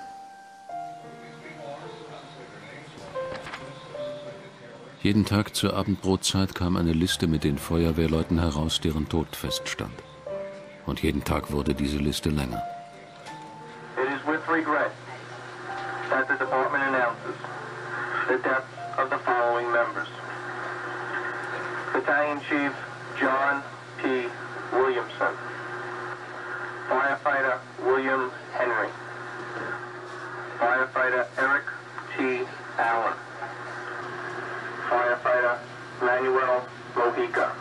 Jeden Tag zur Abendbrotzeit kam eine Liste mit den Feuerwehrleuten heraus, deren Tod feststand. Und jeden Tag wurde diese Liste länger. It is with regret that the department announces the deaths of the following members. Battalion Chief John P. Williamson. Firefighter William Henry. Firefighter Eric T. Allen. Firefighter Manuel Mojica.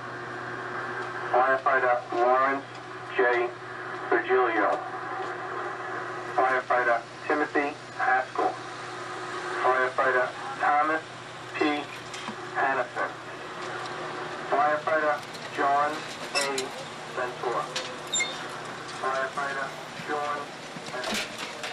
Firefighter Lawrence J. Virgilio. Firefighter Timothy Haskell. Firefighter Thomas P. Hannafin. Firefighter John A. Ventura. Firefighter Sean Hannafin.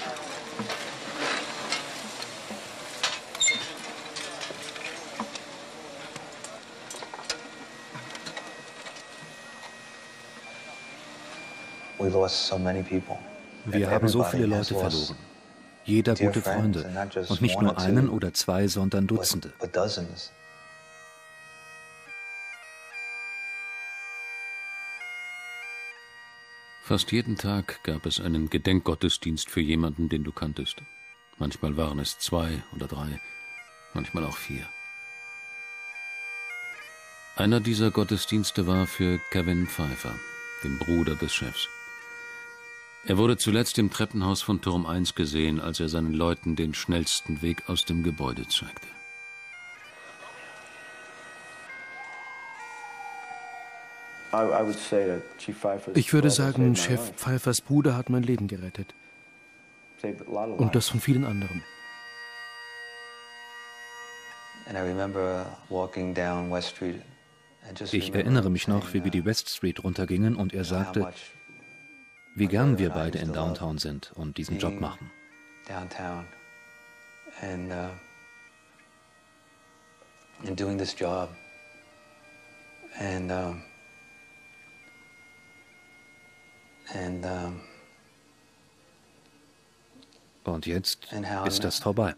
Wir haben so viele Leute verloren. Jeder gute Freunde. Und nicht nur einen oder zwei, sondern Dutzende. Fast jeden Tag gab es einen Gedenkgottesdienst für jemanden, den du kanntest. Manchmal waren es zwei oder drei, manchmal auch vier. Einer dieser Gottesdienste war für Kevin Pfeiffer, den Bruder des Chefs. Er wurde zuletzt im Treppenhaus von Turm eins gesehen, als er seinen Leuten den schnellsten Weg aus dem Gebäude zeigte. Ich würde sagen, Chef Pfeiffers Bruder hat mein Leben gerettet. Und das von vielen anderen. Ich erinnere mich noch, wie wir die West Street runtergingen und er sagte, wie gern wir beide in Downtown sind und diesen Job machen. Und jetzt ist das vorbei.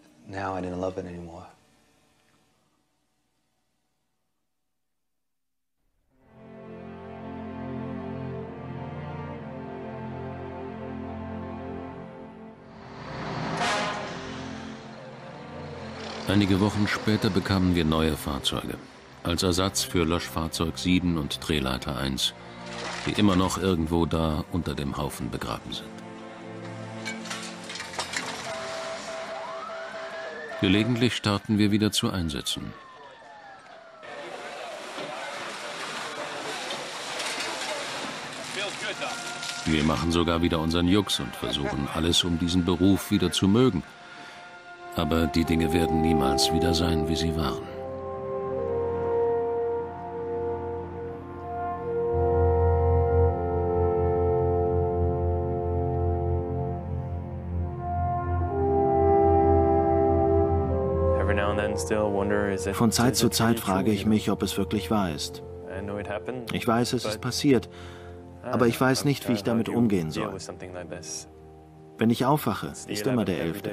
Einige Wochen später bekamen wir neue Fahrzeuge, als Ersatz für Löschfahrzeug sieben und Drehleiter eins, die immer noch irgendwo da unter dem Haufen begraben sind. Gelegentlich starten wir wieder zu Einsätzen. Wir machen sogar wieder unseren Jux und versuchen alles, um diesen Beruf wieder zu mögen. Aber die Dinge werden niemals wieder sein, wie sie waren. Von Zeit zu Zeit frage ich mich, ob es wirklich wahr ist. Ich weiß, es ist passiert, aber ich weiß nicht, wie ich damit umgehen soll. Wenn ich aufwache, ist immer der elfte.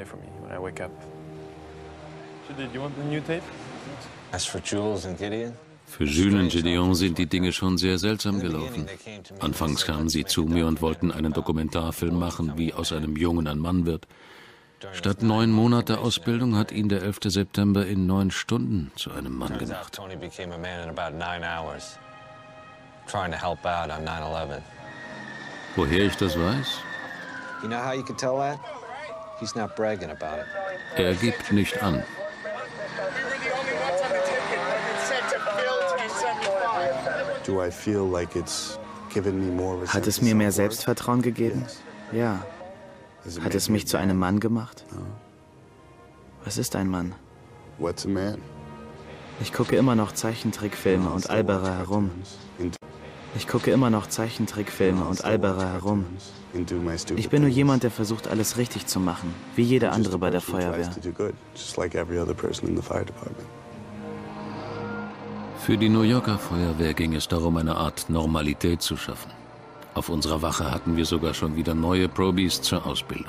Für Jules und Gideon sind die Dinge schon sehr seltsam gelaufen. Anfangs kamen sie zu mir und wollten einen Dokumentarfilm machen, wie aus einem Jungen ein Mann wird. Statt neun Monate Ausbildung hat ihn der elfte September in neun Stunden zu einem Mann gemacht. Woher ich das weiß? Er gibt nicht an. Hat es mir mehr Selbstvertrauen gegeben? Ja. Hat es mich zu einem Mann gemacht? Was ist ein Mann? Ich gucke immer noch Zeichentrickfilme und albere herum. Ich gucke immer noch Zeichentrickfilme und albere herum. Ich bin nur jemand, der versucht, alles richtig zu machen, wie jeder andere bei der Feuerwehr. Für die New Yorker Feuerwehr ging es darum, eine Art Normalität zu schaffen. Auf unserer Wache hatten wir sogar schon wieder neue Probies zur Ausbildung.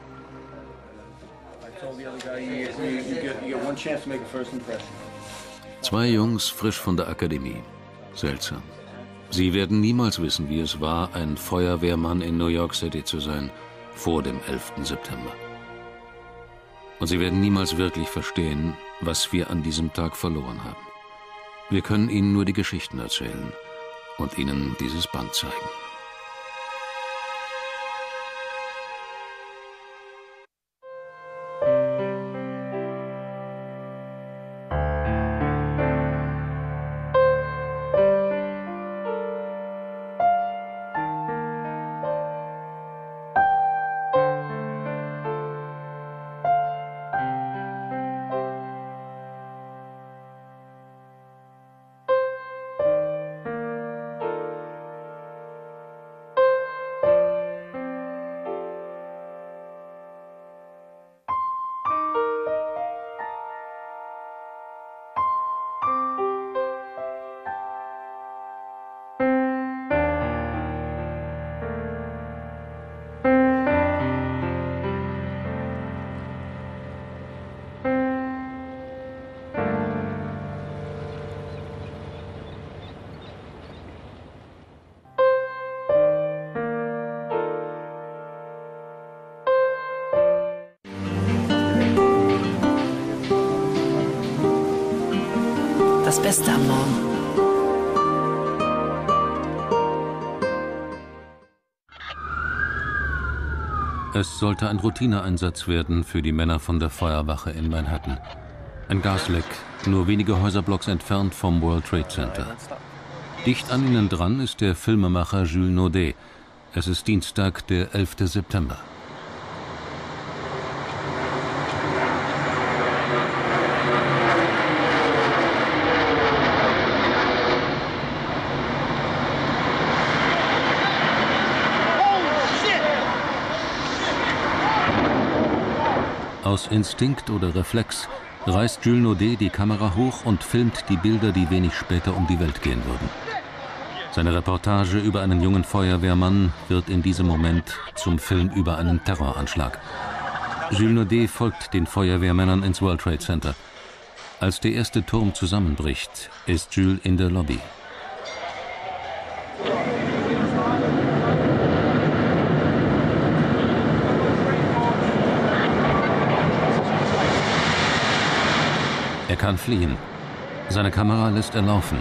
Zwei Jungs frisch von der Akademie. Seltsam. Sie werden niemals wissen, wie es war, ein Feuerwehrmann in New York City zu sein, vor dem elften September. Und sie werden niemals wirklich verstehen, was wir an diesem Tag verloren haben. Wir können ihnen nur die Geschichten erzählen und ihnen dieses Band zeigen. das Beste am Morgen. Es sollte ein Routineeinsatz werden für die Männer von der Feuerwache in Manhattan. Ein Gasleck, nur wenige Häuserblocks entfernt vom World Trade Center. Dicht an ihnen dran ist der Filmemacher Jules Naudet. Es ist Dienstag, der elfte September. Aus Instinkt oder Reflex reißt Jules Naudet die Kamera hoch und filmt die Bilder, die wenig später um die Welt gehen würden. Seine Reportage über einen jungen Feuerwehrmann wird in diesem Moment zum Film über einen Terroranschlag. Jules Naudet folgt den Feuerwehrmännern ins World Trade Center. Als der erste Turm zusammenbricht, ist Jules in der Lobby. Er kann fliehen. Seine Kamera lässt er laufen.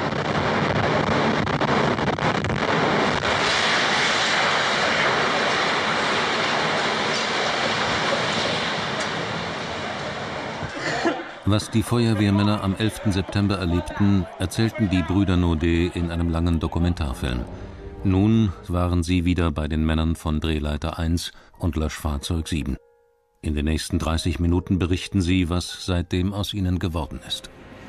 Was die Feuerwehrmänner am elften September erlebten, erzählten die Brüder Naudet in einem langen Dokumentarfilm. Nun waren sie wieder bei den Männern von Drehleiter eins und Löschfahrzeug sieben. In den nächsten dreißig Minuten berichten sie, was seitdem aus ihnen geworden ist.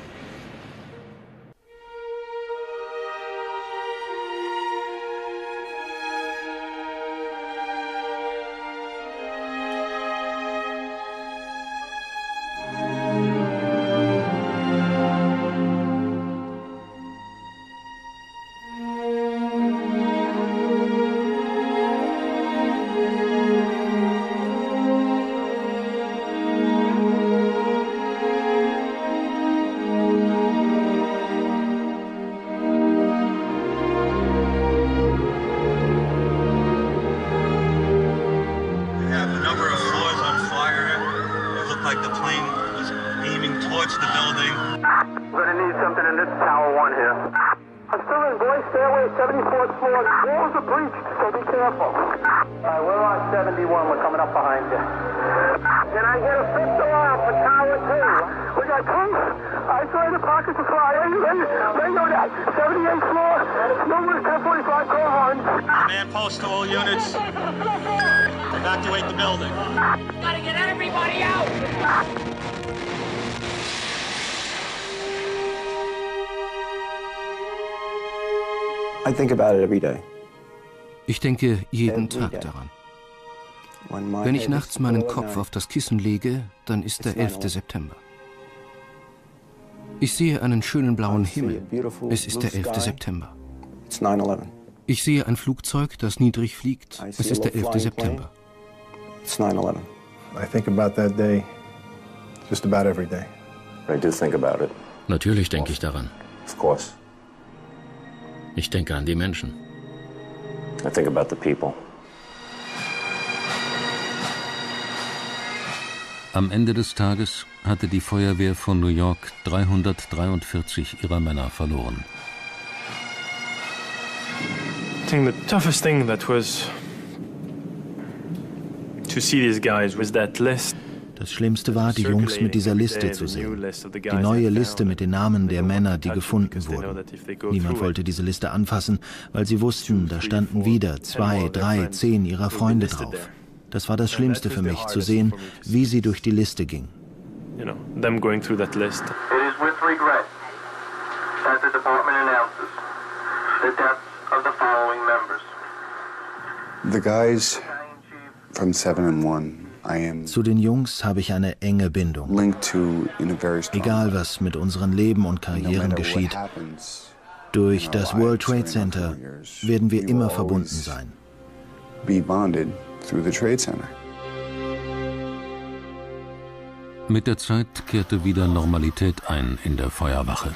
Ich denke jeden Tag daran. Wenn ich nachts meinen Kopf auf das Kissen lege, dann ist der elfte September. Ich sehe einen schönen blauen Himmel. Es ist der elfte September. Ich sehe ein Flugzeug, das niedrig fliegt. Es ist der elfte September. Natürlich denke ich daran. Ich denke an die Menschen. I think about the people. Am Ende des Tages hatte die Feuerwehr von New York dreihundertdreiundvierzig ihrer Männer verloren. I think the toughest thing that was to see these guys was that list. Das Schlimmste war, die Jungs mit dieser Liste zu sehen. Die neue Liste mit den Namen der Männer, die gefunden wurden. Niemand wollte diese Liste anfassen, weil sie wussten, da standen wieder zwei, drei, zehn ihrer Freunde drauf. Das war das Schlimmste für mich, zu sehen, wie sie durch die Liste ging. You know, them going through that list. It is with regret that the department announces the deaths of the following members. The guys from seven and one. Zu den Jungs habe ich eine enge Bindung. Egal, was mit unseren Leben und Karrieren geschieht, durch das World Trade Center werden wir immer verbunden sein. Mit der Zeit kehrte wieder Normalität ein in der Feuerwache.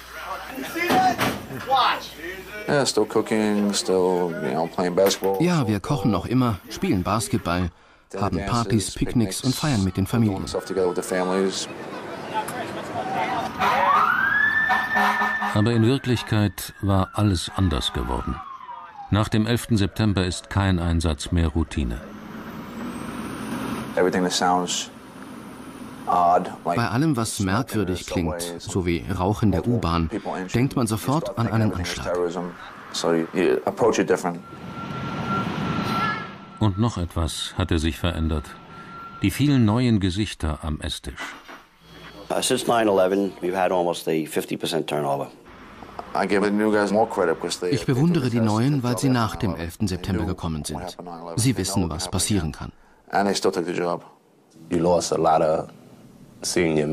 Ja, wir kochen noch immer, spielen Basketball, haben Partys, Picknicks und feiern mit den Familien. Aber in Wirklichkeit war alles anders geworden. Nach dem elften September ist kein Einsatz mehr Routine. Bei allem, was merkwürdig klingt, so wie Rauch in der U-Bahn, denkt man sofort an einen Anschlag. Und noch etwas hatte sich verändert. Die vielen neuen Gesichter am Esstisch. Since nine eleven, we've had almost a fifty percent turnover. Ich bewundere die Neuen, weil sie nach dem elften September gekommen sind. Sie wissen, was passieren kann.